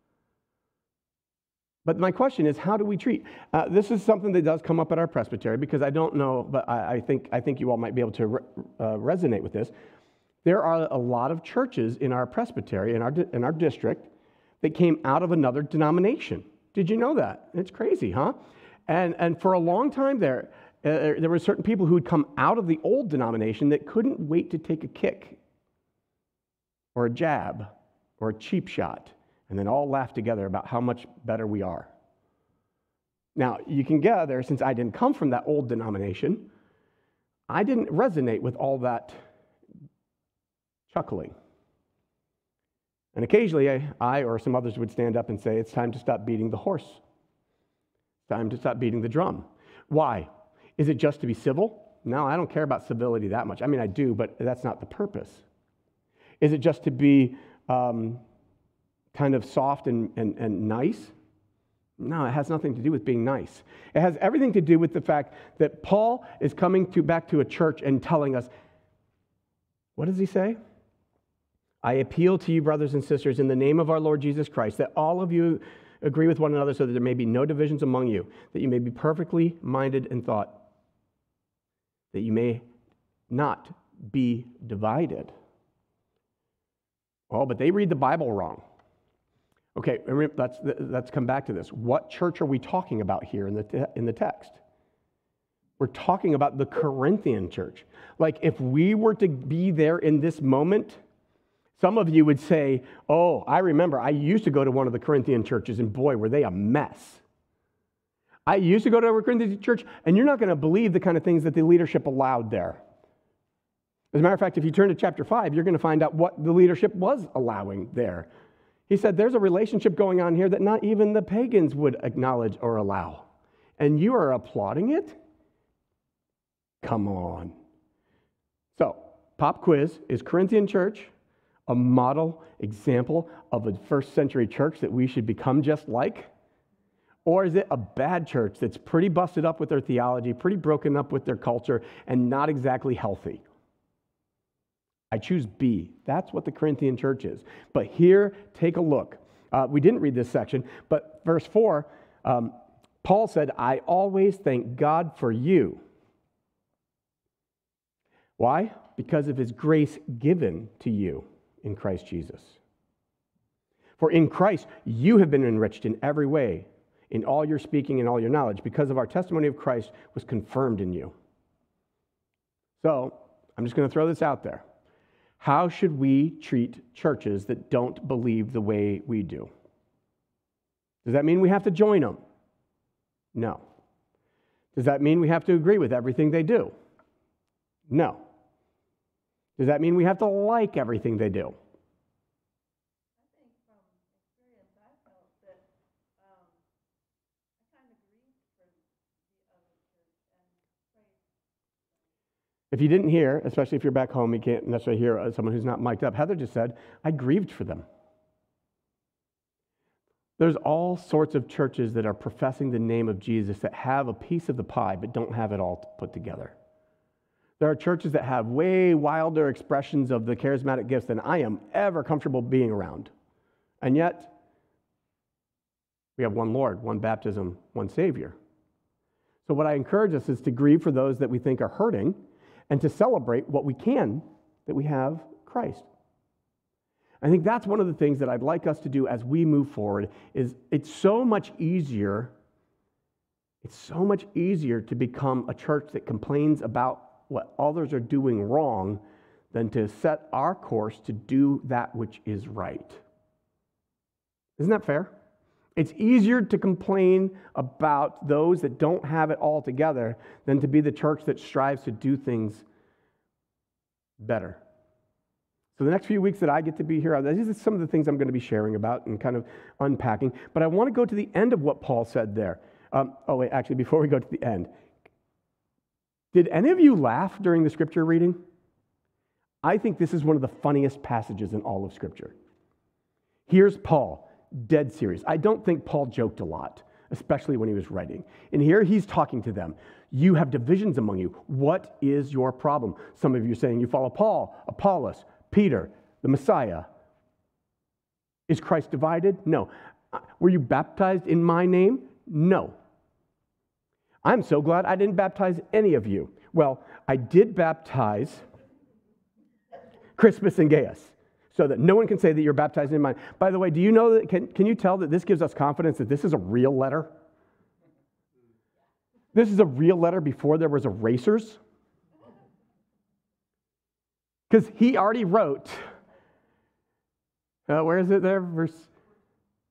But my question is, how do we treat? Uh, this is something that does come up at our presbytery because I don't know, but I, I think I think you all might be able to re- uh, resonate with this. There are a lot of churches in our presbytery, in our di- in our district, that came out of another denomination. Did you know that? It's crazy, huh? And and for a long time there, uh, there were certain people who had come out of the old denomination that couldn't wait to take a kick or a jab or a cheap shot, and then all laugh together about how much better we are. Now, you can gather, since I didn't come from that old denomination, I didn't resonate with all that chuckling. And occasionally, I, I or some others would stand up and say, it's time to stop beating the horse. It's time to stop beating the drum. Why? Is it just to be civil? No, I don't care about civility that much. I mean, I do, but that's not the purpose. Is it just to be um, kind of soft and, and, and nice? No, it has nothing to do with being nice. It has everything to do with the fact that Paul is coming to back to a church and telling us, what does he say? I appeal to you, brothers and sisters, in the name of our Lord Jesus Christ, that all of you agree with one another so that there may be no divisions among you, that you may be perfectly minded in thought, that you may not be divided. Oh, but they read the Bible wrong. Okay, let's, let's come back to this. What church are we talking about here in the, te- in the text? We're talking about the Corinthian church. Like, if we were to be there in this moment, some of you would say, oh, I remember I used to go to one of the Corinthian churches, and boy, were they a mess. I used to go to a Corinthian church, and you're not going to believe the kind of things that the leadership allowed there. As a matter of fact, if you turn to chapter five, you're going to find out what the leadership was allowing there. He said, there's a relationship going on here that not even the pagans would acknowledge or allow. And you are applauding it? Come on. So, pop quiz, is Corinthian church a model example of a first century church that we should become just like? Or is it a bad church that's pretty busted up with their theology, pretty broken up with their culture, and not exactly healthy? I choose B. That's what the Corinthian church is. But here, take a look. Uh, we didn't read this section, but verse four, um, Paul said, I always thank God for you. Why? Because of his grace given to you in Christ Jesus. For in Christ, you have been enriched in every way, in all your speaking and all your knowledge, because of our testimony of Christ was confirmed in you. So, I'm just going to throw this out there. How should we treat churches that don't believe the way we do? Does that mean we have to join them? No. Does that mean we have to agree with everything they do? No. Does that mean we have to like everything they do? If you didn't hear, especially if you're back home, you can't necessarily hear someone who's not mic'd up. Heather just said, I grieved for them. There's all sorts of churches that are professing the name of Jesus that have a piece of the pie but don't have it all put together. There are churches that have way wilder expressions of the charismatic gifts than I am ever comfortable being around. And yet, we have one Lord, one baptism, one Savior. So what I encourage us is to grieve for those that we think are hurting, and to celebrate what we can, that we have Christ. I think that's one of the things that I'd like us to do as we move forward, is it's so much easier, it's so much easier to become a church that complains about what others are doing wrong than to set our course to do that which is right. Isn't that fair? It's easier to complain about those that don't have it all together than to be the church that strives to do things better. So the next few weeks that I get to be here, these are some of the things I'm going to be sharing about and kind of unpacking. But I want to go to the end of what Paul said there. Um, oh, wait, actually, before we go to the end, did any of you laugh during the scripture reading? I think this is one of the funniest passages in all of Scripture. Here's Paul. Dead serious. I don't think Paul joked a lot, especially when he was writing. And here he's talking to them. You have divisions among you. What is your problem? Some of you are saying you follow Paul, Apollos, Peter, the Messiah. Is Christ divided? No. Were you baptized in my name? No. I'm so glad I didn't baptize any of you. Well, I did baptize Crispus and Gaius, so that no one can say that you're baptized in mine. By the way, do you know that, can, can you tell that this gives us confidence that this is a real letter? This is a real letter before there was erasers. Because he already wrote, uh, where is it there? Verse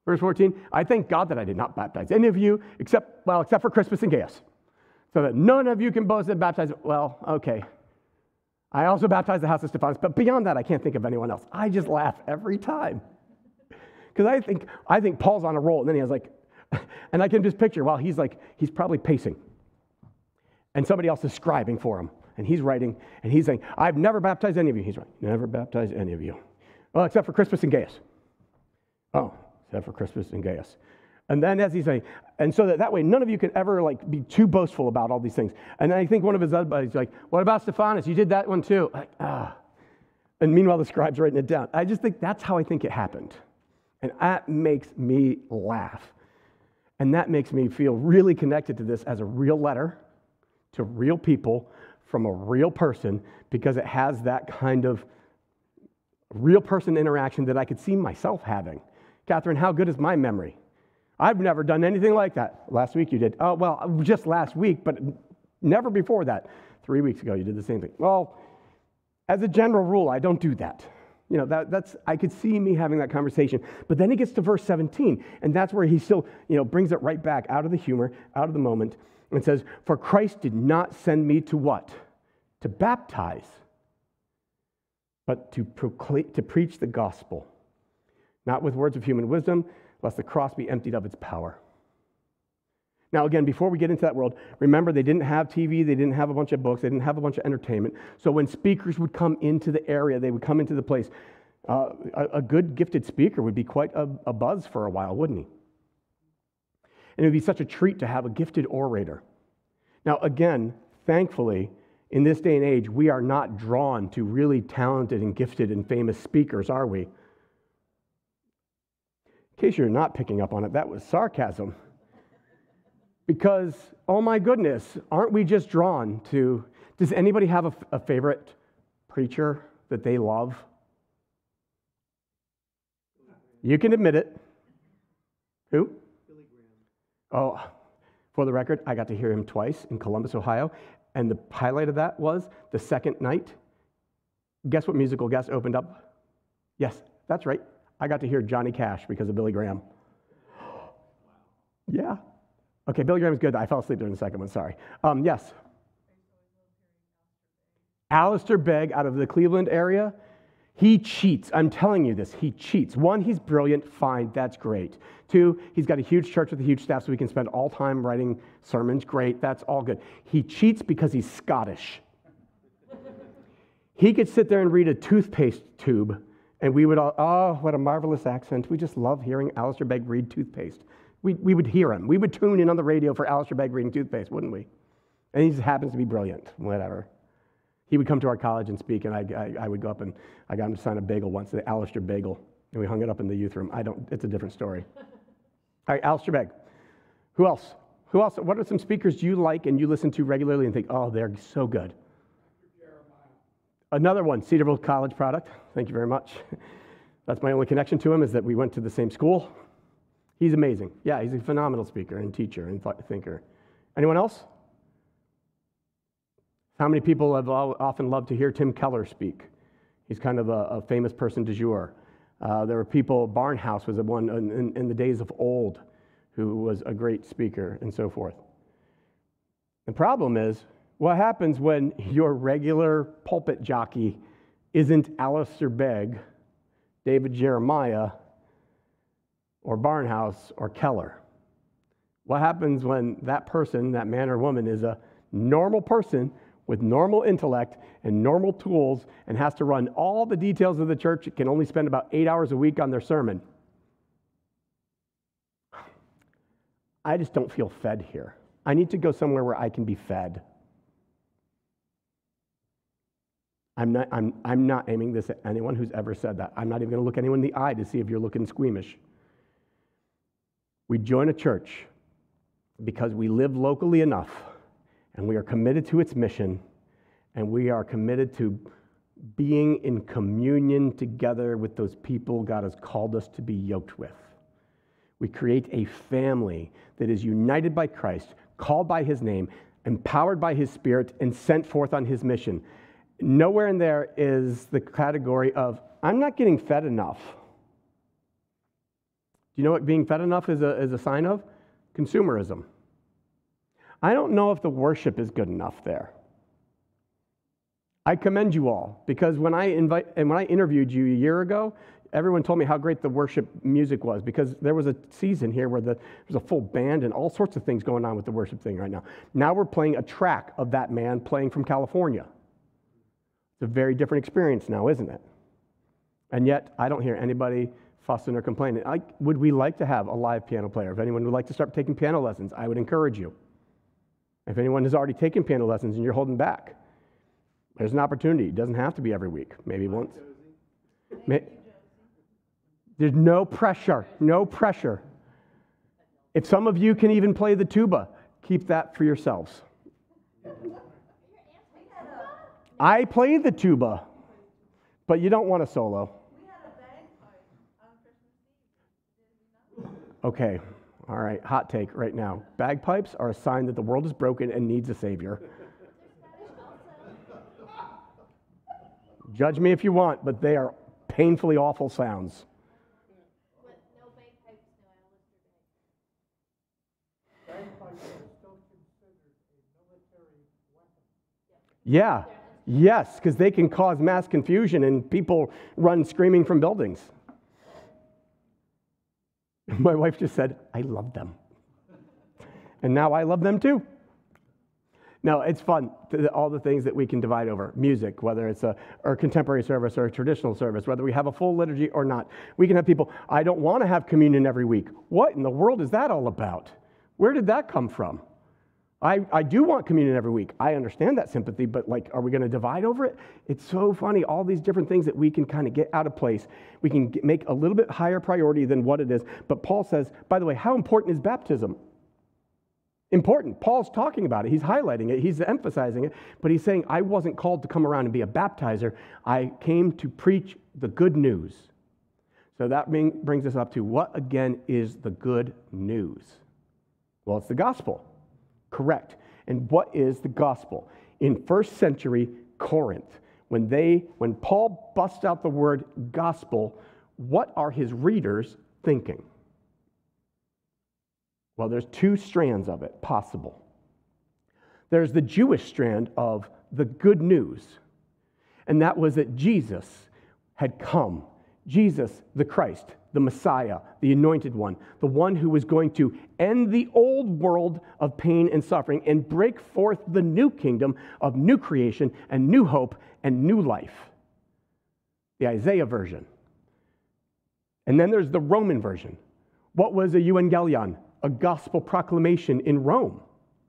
Verse fourteen, I thank God that I did not baptize any of you, except, well, except for Crispus and Gaius, so that none of you can boast that baptized. Well, okay. I also baptized the house of Stephanus, but beyond that, I can't think of anyone else. I just laugh every time. Because I think, I think Paul's on a roll, and then he has like, and I can just picture, while he's like, he's probably pacing, and somebody else is scribing for him, and he's writing, and he's saying, I've never baptized any of you. He's writing, never baptized any of you. Well, except for Crispus and Gaius. Oh, except for Crispus and Gaius. And then as he's saying, and so that, that way none of you could ever like be too boastful about all these things. And I think one of his other buddies like, what about Stephanus? You did that one too. Like, ah. And meanwhile, the scribe's writing it down. I just think that's how I think it happened. And that makes me laugh. And that makes me feel really connected to this as a real letter to real people from a real person, because it has that kind of real person interaction that I could see myself having. Catherine, how good is my memory? I've never done anything like that. Last week you did. Oh, well, just last week, but never before that. Three weeks ago you did the same thing. Well, as a general rule, I don't do that. You know, that, that's, I could see me having that conversation. But then he gets to verse seventeen, and that's where he still, you know, brings it right back out of the humor, out of the moment, and says, for Christ did not send me to what? To baptize, but to proclaim, to preach the gospel, not with words of human wisdom, lest the cross be emptied of its power. Now, again, before we get into that world, remember they didn't have T V, they didn't have a bunch of books, they didn't have a bunch of entertainment. So when speakers would come into the area, they would come into the place, uh, a, a good gifted speaker would be quite a, a buzz for a while, wouldn't he? And it would be such a treat to have a gifted orator. Now, again, thankfully, in this day and age, we are not drawn to really talented and gifted and famous speakers, are we? In case you're not picking up on it, that was sarcasm. Because, oh my goodness, aren't we just drawn to, does anybody have a, a favorite preacher that they love? You can admit it. Who? Billy Graham. Oh, for the record, I got to hear him twice in Columbus, Ohio, and the highlight of that was the second night. Guess what musical guest opened up? Yes, that's right. I got to hear Johnny Cash because of Billy Graham. Yeah. Okay, Billy Graham's good. I fell asleep during the second one, sorry. Um, yes. Alistair Begg out of the Cleveland area. He cheats. I'm telling you this. He cheats. One, he's brilliant. Fine, that's great. Two, he's got a huge church with a huge staff so he can spend all time writing sermons. Great, that's all good. He cheats because he's Scottish. He could sit there and read a toothpaste tube, and we would all, oh, what a marvelous accent. We just love hearing Alistair Begg read toothpaste. We, we would hear him. We would tune in on the radio for Alistair Begg reading toothpaste, wouldn't we? And he just happens to be brilliant, whatever. He would come to our college and speak, and I, I, I would go up and I got him to sign a bagel once, the Alistair Bagel, and we hung it up in the youth room. I don't, it's a different story. All right, Alistair Begg. Who else? Who else? What are some speakers you like and you listen to regularly and think, oh, they're so good? Another one, Cedarville College product. Thank you very much. That's my only connection to him, is that we went to the same school. He's amazing. Yeah, he's a phenomenal speaker and teacher and th- thinker. Anyone else? How many people have often loved to hear Tim Keller speak? He's kind of a, a famous person du jour. Uh, there were people, Barnhouse was the one in, in, in the days of old who was a great speaker and so forth. The problem is, what happens when your regular pulpit jockey isn't Alistair Begg, David Jeremiah, or Barnhouse, or Keller? What happens when that person, that man or woman, is a normal person with normal intellect and normal tools and has to run all the details of the church, can only spend about eight hours a week on their sermon? I just don't feel fed here. I need to go somewhere where I can be fed. I'm not, I'm, I'm not aiming this at anyone who's ever said that. I'm not even going to look anyone in the eye to see if you're looking squeamish. We join a church because we live locally enough, and we are committed to its mission, and we are committed to being in communion together with those people God has called us to be yoked with. We create a family that is united by Christ, called by his name, empowered by his Spirit, and sent forth on his mission. Nowhere in there is the category of, I'm not getting fed enough. you know what being fed enough is a, is a sign of? Consumerism. I don't know if the worship is good enough there. I commend you all, because when I invite and when I interviewed you a year ago, everyone told me how great the worship music was, because there was a season here where the, there was a full band and all sorts of things going on with the worship thing right now. Now we're playing a track of that man playing from California. It's a very different experience now, isn't it? And yet, I don't hear anybody fussing or complaining. I, would we like to have a live piano player? If anyone would like to start taking piano lessons, I would encourage you. If anyone has already taken piano lessons and you're holding back, there's an opportunity. It doesn't have to be every week, maybe once. May, there's no pressure, no pressure. If some of you can even play the tuba, keep that for yourselves. I play the tuba, but you don't want a solo. Okay, all right, hot take right now. Bagpipes are a sign that the world is broken and needs a savior. Judge me if you want, but they are painfully awful sounds. Yeah, yes, because they can cause mass confusion and people run screaming from buildings. My wife just said, I love them. And now I love them too. No, it's fun, all the things that we can divide over. Music, whether it's a or contemporary service or a traditional service, whether we have a full liturgy or not. We can have people, I don't want to have communion every week. What in the world is that all about? Where did that come from? I, I do want communion every week. I understand that sympathy, but like, are we going to divide over it? It's so funny, all these different things that we can kind of get out of place. We can get, make a little bit higher priority than what it is. But Paul says, by the way, how important is baptism? Important. Paul's talking about it. He's highlighting it. He's emphasizing it. But he's saying, I wasn't called to come around and be a baptizer. I came to preach the good news. So that brings us up to what, again, is the good news? Well, it's the gospel. Correct. And what is the gospel? In first century Corinth, when they, when Paul busts out the word gospel, what are his readers thinking? Well, there's two strands of it possible. There's the Jewish strand of the good news, and that was that Jesus had come. Jesus, the Christ, the Messiah, the Anointed One, the one who was going to end the old world of pain and suffering and break forth the new kingdom of new creation and new hope and new life. The Isaiah version. And then there's the Roman version. What was a euangelion? A gospel proclamation in Rome.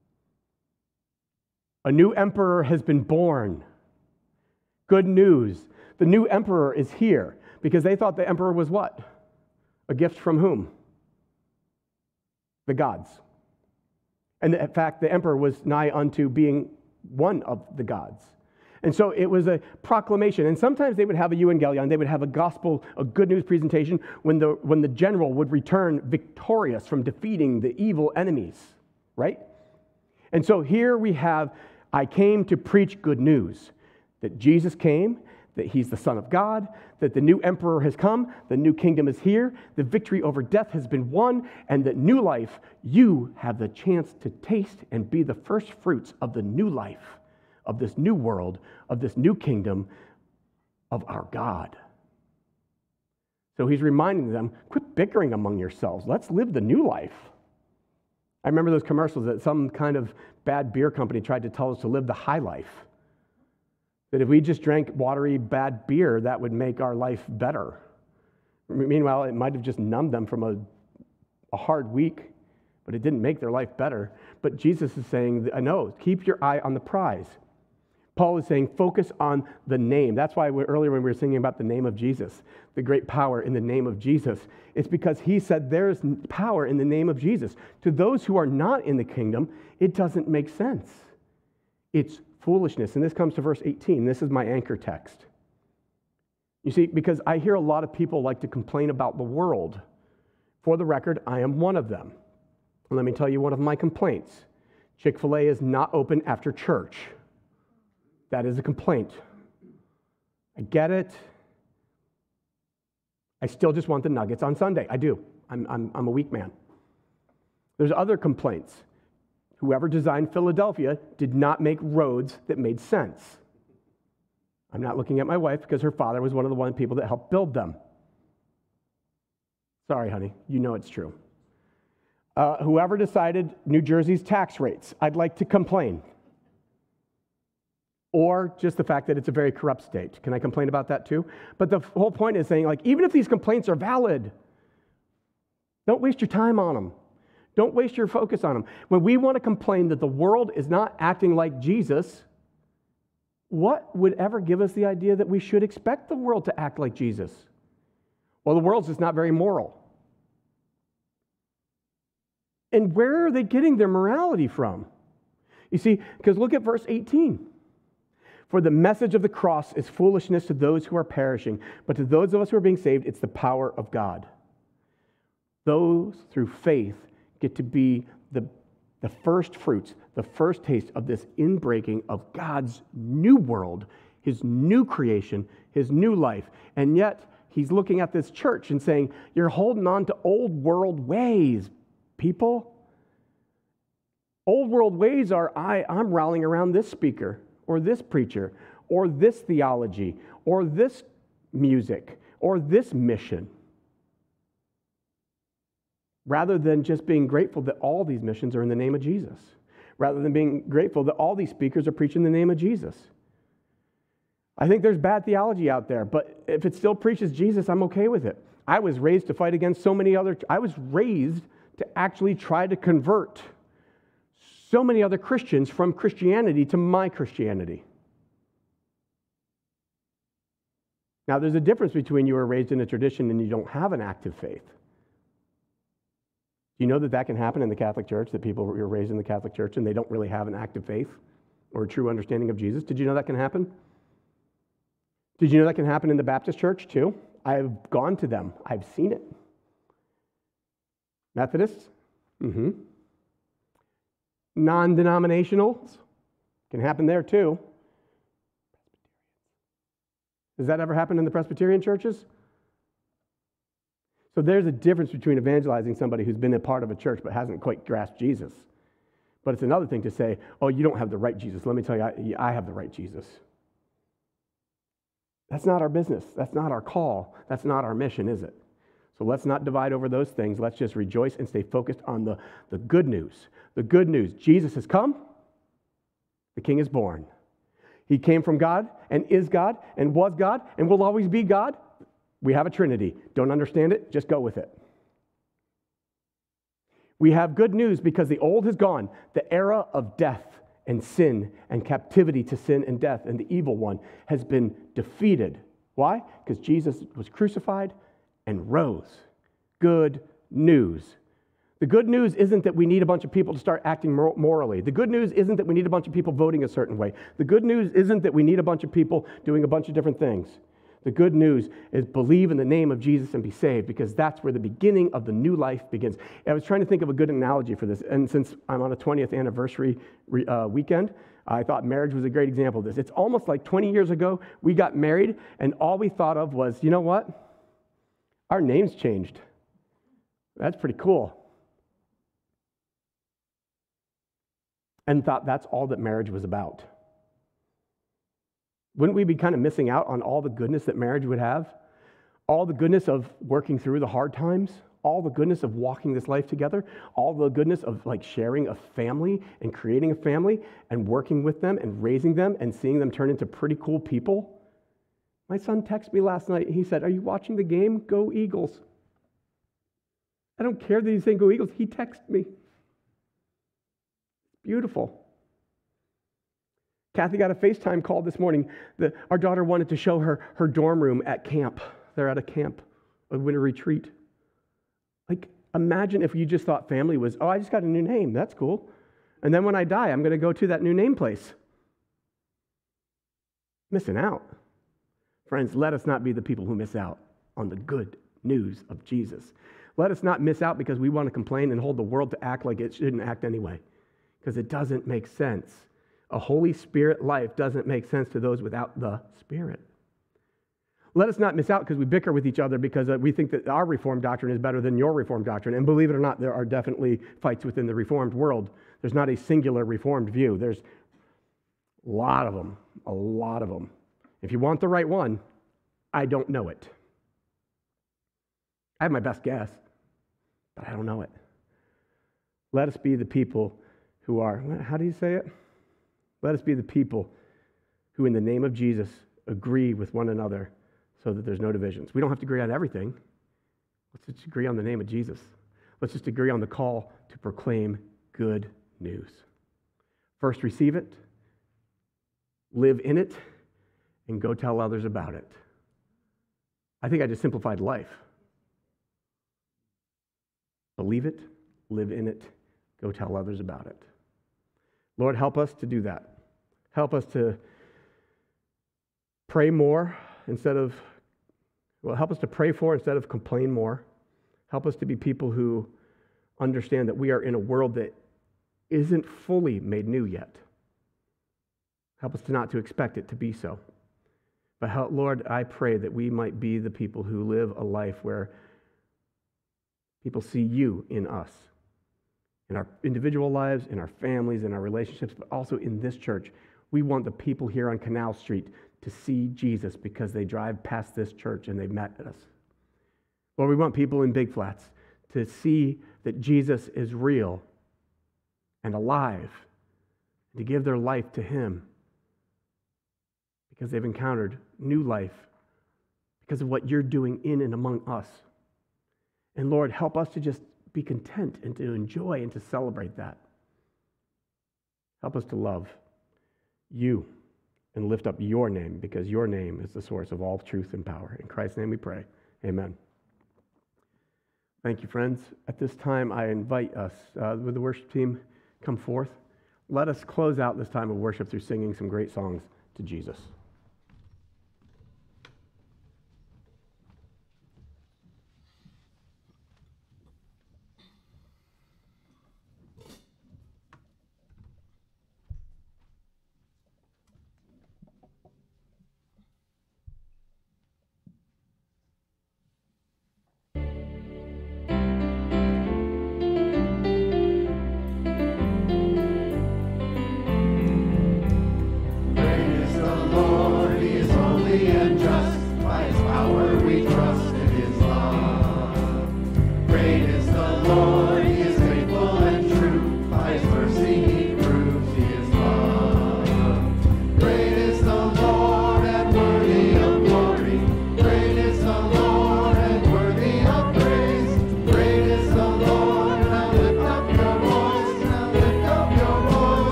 A new emperor has been born. Good news. The new emperor is here, because they thought the emperor was what? A gift from whom? The gods. And in fact, the emperor was nigh unto being one of the gods. And so it was a proclamation. And sometimes they would have a euangelion, they would have a gospel, a good news presentation when the, when the general would return victorious from defeating the evil enemies, right? And so here we have, I came to preach good news, that Jesus came, that he's the Son of God, that the new emperor has come, the new kingdom is here, the victory over death has been won, and that new life, you have the chance to taste and be the first fruits of the new life, of this new world, of this new kingdom of our God. So he's reminding them, quit bickering among yourselves. Let's live the new life. I remember those commercials that some kind of bad beer company tried to tell us to live the high life. That if we just drank watery, bad beer, that would make our life better. Meanwhile, it might have just numbed them from a, a hard week, but it didn't make their life better. But Jesus is saying, no, keep your eye on the prize. Paul is saying, focus on the name. That's why we, earlier when we were singing about the name of Jesus, the great power in the name of Jesus, it's because he said there's power in the name of Jesus. To those who are not in the kingdom, it doesn't make sense. It's foolishness. And this comes to verse eighteen. This is my anchor text. You see, because I hear a lot of people like to complain about the world. For the record, I am one of them. Let me tell you one of my complaints. Chick-fil-A is not open after church. That is a complaint. I get it. I still just want the nuggets on Sunday. I do. I'm, I'm, I'm a weak man. There's other complaints. Whoever designed Philadelphia did not make roads that made sense. I'm not looking at my wife because her father was one of the one people that helped build them. Sorry, honey, you know it's true. Uh, whoever decided New Jersey's tax rates, I'd like to complain. Or just the fact that it's a very corrupt state. Can I complain about that too? But the whole point is saying, like, even if these complaints are valid, don't waste your time on them. Don't waste your focus on them. When we want to complain that the world is not acting like Jesus, what would ever give us the idea that we should expect the world to act like Jesus? Well, the world's just not very moral. And where are they getting their morality from? You see, because look at verse eighteen. For the message of the cross is foolishness to those who are perishing, but to those of us who are being saved, it's the power of God. Those through faith get to be the, the first fruits, the first taste of this inbreaking of God's new world, his new creation, his new life. And yet, he's looking at this church and saying, you're holding on to old world ways, people. Old world ways are, I, I'm rallying around this speaker, or this preacher, or this theology, or this music, or this mission. Rather than just being grateful that all these missions are in the name of Jesus. Rather than being grateful that all these speakers are preaching the name of Jesus. I think there's bad theology out there, but if it still preaches Jesus, I'm okay with it. I was raised to fight against so many other, I was raised to actually try to convert so many other Christians from Christianity to my Christianity. Now, there's a difference between you were raised in a tradition and you don't have an active faith. Do you know that that can happen in the Catholic Church, that people were raised in the Catholic Church and they don't really have an active faith or a true understanding of Jesus? Did you know that can happen? Did you know that can happen in the Baptist Church too? I've gone to them. I've seen it. Methodists? Mm-hmm. Non-denominationals? Can happen there too. Does that ever happen in the Presbyterian churches? So there's a difference between evangelizing somebody who's been a part of a church but hasn't quite grasped Jesus. But it's another thing to say, oh, you don't have the right Jesus. Let me tell you, I, I have the right Jesus. That's not our business. That's not our call. That's not our mission, is it? So let's not divide over those things. Let's just rejoice and stay focused on the, the good news. The good news. Jesus has come. The King is born. He came from God and is God and was God and will always be God. We have a Trinity. Don't understand it? Just go with it. We have good news because the old has gone. The era of death and sin and captivity to sin and death and the evil one has been defeated. Why? Because Jesus was crucified and rose. Good news. The good news isn't that we need a bunch of people to start acting morally. The good news isn't that we need a bunch of people voting a certain way. The good news isn't that we need a bunch of people doing a bunch of different things. The good news is believe in the name of Jesus and be saved, because that's where the beginning of the new life begins. I was trying to think of a good analogy for this, and since I'm on a twentieth anniversary uh, weekend, I thought marriage was a great example of this. It's almost like twenty years ago, we got married, and all we thought of was, you know what? Our names changed. That's pretty cool. And thought that's all that marriage was about. Wouldn't we be kind of missing out on all the goodness that marriage would have? All the goodness of working through the hard times, all the goodness of walking this life together, all the goodness of like sharing a family and creating a family and working with them and raising them and seeing them turn into pretty cool people. My son texted me last night. He said, "Are you watching the game? Go Eagles." I don't care that he's saying go Eagles. He texted me. Beautiful. Kathy got a FaceTime call this morning. The, our daughter wanted to show her her dorm room at camp. They're at a camp, a winter retreat. Like, imagine if you just thought family was, oh, I just got a new name. That's cool. And then when I die, I'm going to go to that new name place. Missing out. Friends, let us not be the people who miss out on the good news of Jesus. Let us not miss out because we want to complain and hold the world to act like it shouldn't act anyway, because it doesn't make sense. A Holy Spirit life doesn't make sense to those without the Spirit. let us not miss out because we bicker with each other because uh, we think that our Reformed doctrine is better than your Reformed doctrine. And believe it or not, there are definitely fights within the Reformed world. There's not a singular Reformed view. There's a lot of them, a lot of them. If you want the right one, I don't know it. I have my best guess, but I don't know it. Let us be the people who are, how do you say it? Let us be the people who in the name of Jesus agree with one another so that there's no divisions. We don't have to agree on everything. Let's just agree on the name of Jesus. Let's just agree on the call to proclaim good news. First, receive it, live in it, and go tell others about it. I think I just simplified life. Believe it, live in it, go tell others about it. Lord, help us to do that. Help us to pray more instead of, well, help us to pray for instead of complain more. Help us to be people who understand that we are in a world that isn't fully made new yet. Help us to not to expect it to be so. But help, Lord, I pray that we might be the people who live a life where people see you in us, in our individual lives, in our families, in our relationships, but also in this church. We want the people here on Canal Street to see Jesus because they drive past this church and they met us. Lord, we want people in Big Flats to see that Jesus is real and alive, and to give their life to him because they've encountered new life because of what you're doing in and among us. And Lord, help us to just be content and to enjoy and to celebrate that. Help us to love you and lift up your name because your name is the source of all truth and power. In Christ's name we pray. Amen. Thank you, friends. At this time, I invite us, uh, with the worship team, come forth. Let us close out this time of worship through singing some great songs to Jesus. Praise the Lord.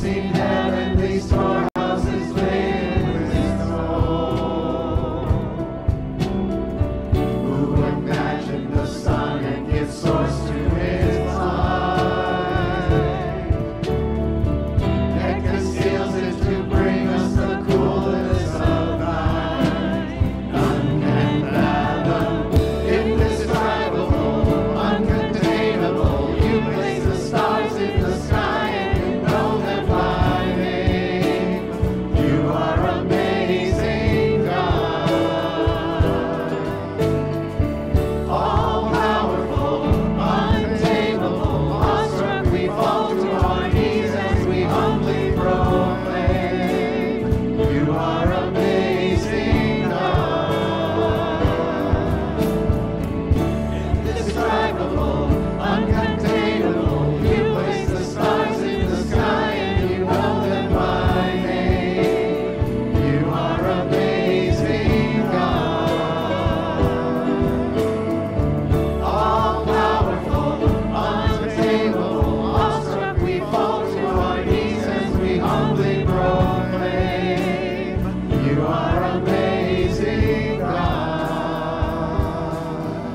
seen heavenly storehouses laden with snow. Who imagined the sun and gives source to his light? Yet conceals it to bring us the coolness of night. None can fathom, indescribable, uncontainable. You place the stars in the sky and you know them by name. You are amazing, God. All powerful, untamable, awestruck, we fall to our knees as we humbly proclaim. You are amazing, God. Indescribable, uncontainable, you place the stars in the sky and you know them by name. You are amazing, God. All powerful, untamable, awestruck, we fall to our knees as we humbly proclaim. You are amazing, God.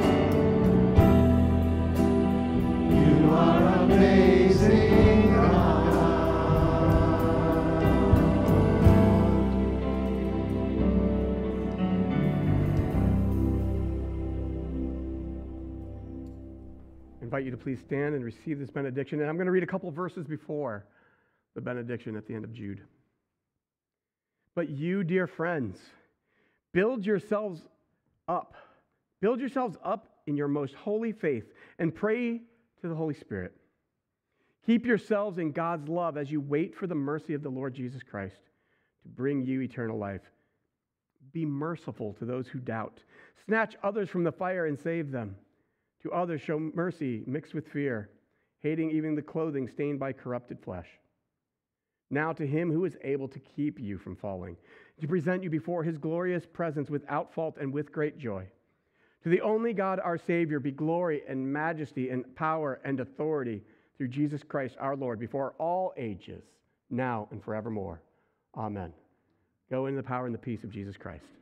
You are amazing, God. I invite you to please stand and receive this benediction. And I'm going to read a couple verses before the benediction at the end of Jude. But you, dear friends, build yourselves up. Build yourselves up in your most holy faith and pray to the Holy Spirit. Keep yourselves in God's love as you wait for the mercy of the Lord Jesus Christ to bring you eternal life. Be merciful to those who doubt. Snatch others from the fire and save them. To others show mercy mixed with fear, hating even the clothing stained by corrupted flesh. Now to him who is able to keep you from falling, to present you before his glorious presence without fault and with great joy. To the only God our Savior be glory and majesty and power and authority through Jesus Christ our Lord before all ages, now and forevermore. Amen. Go in the power and the peace of Jesus Christ.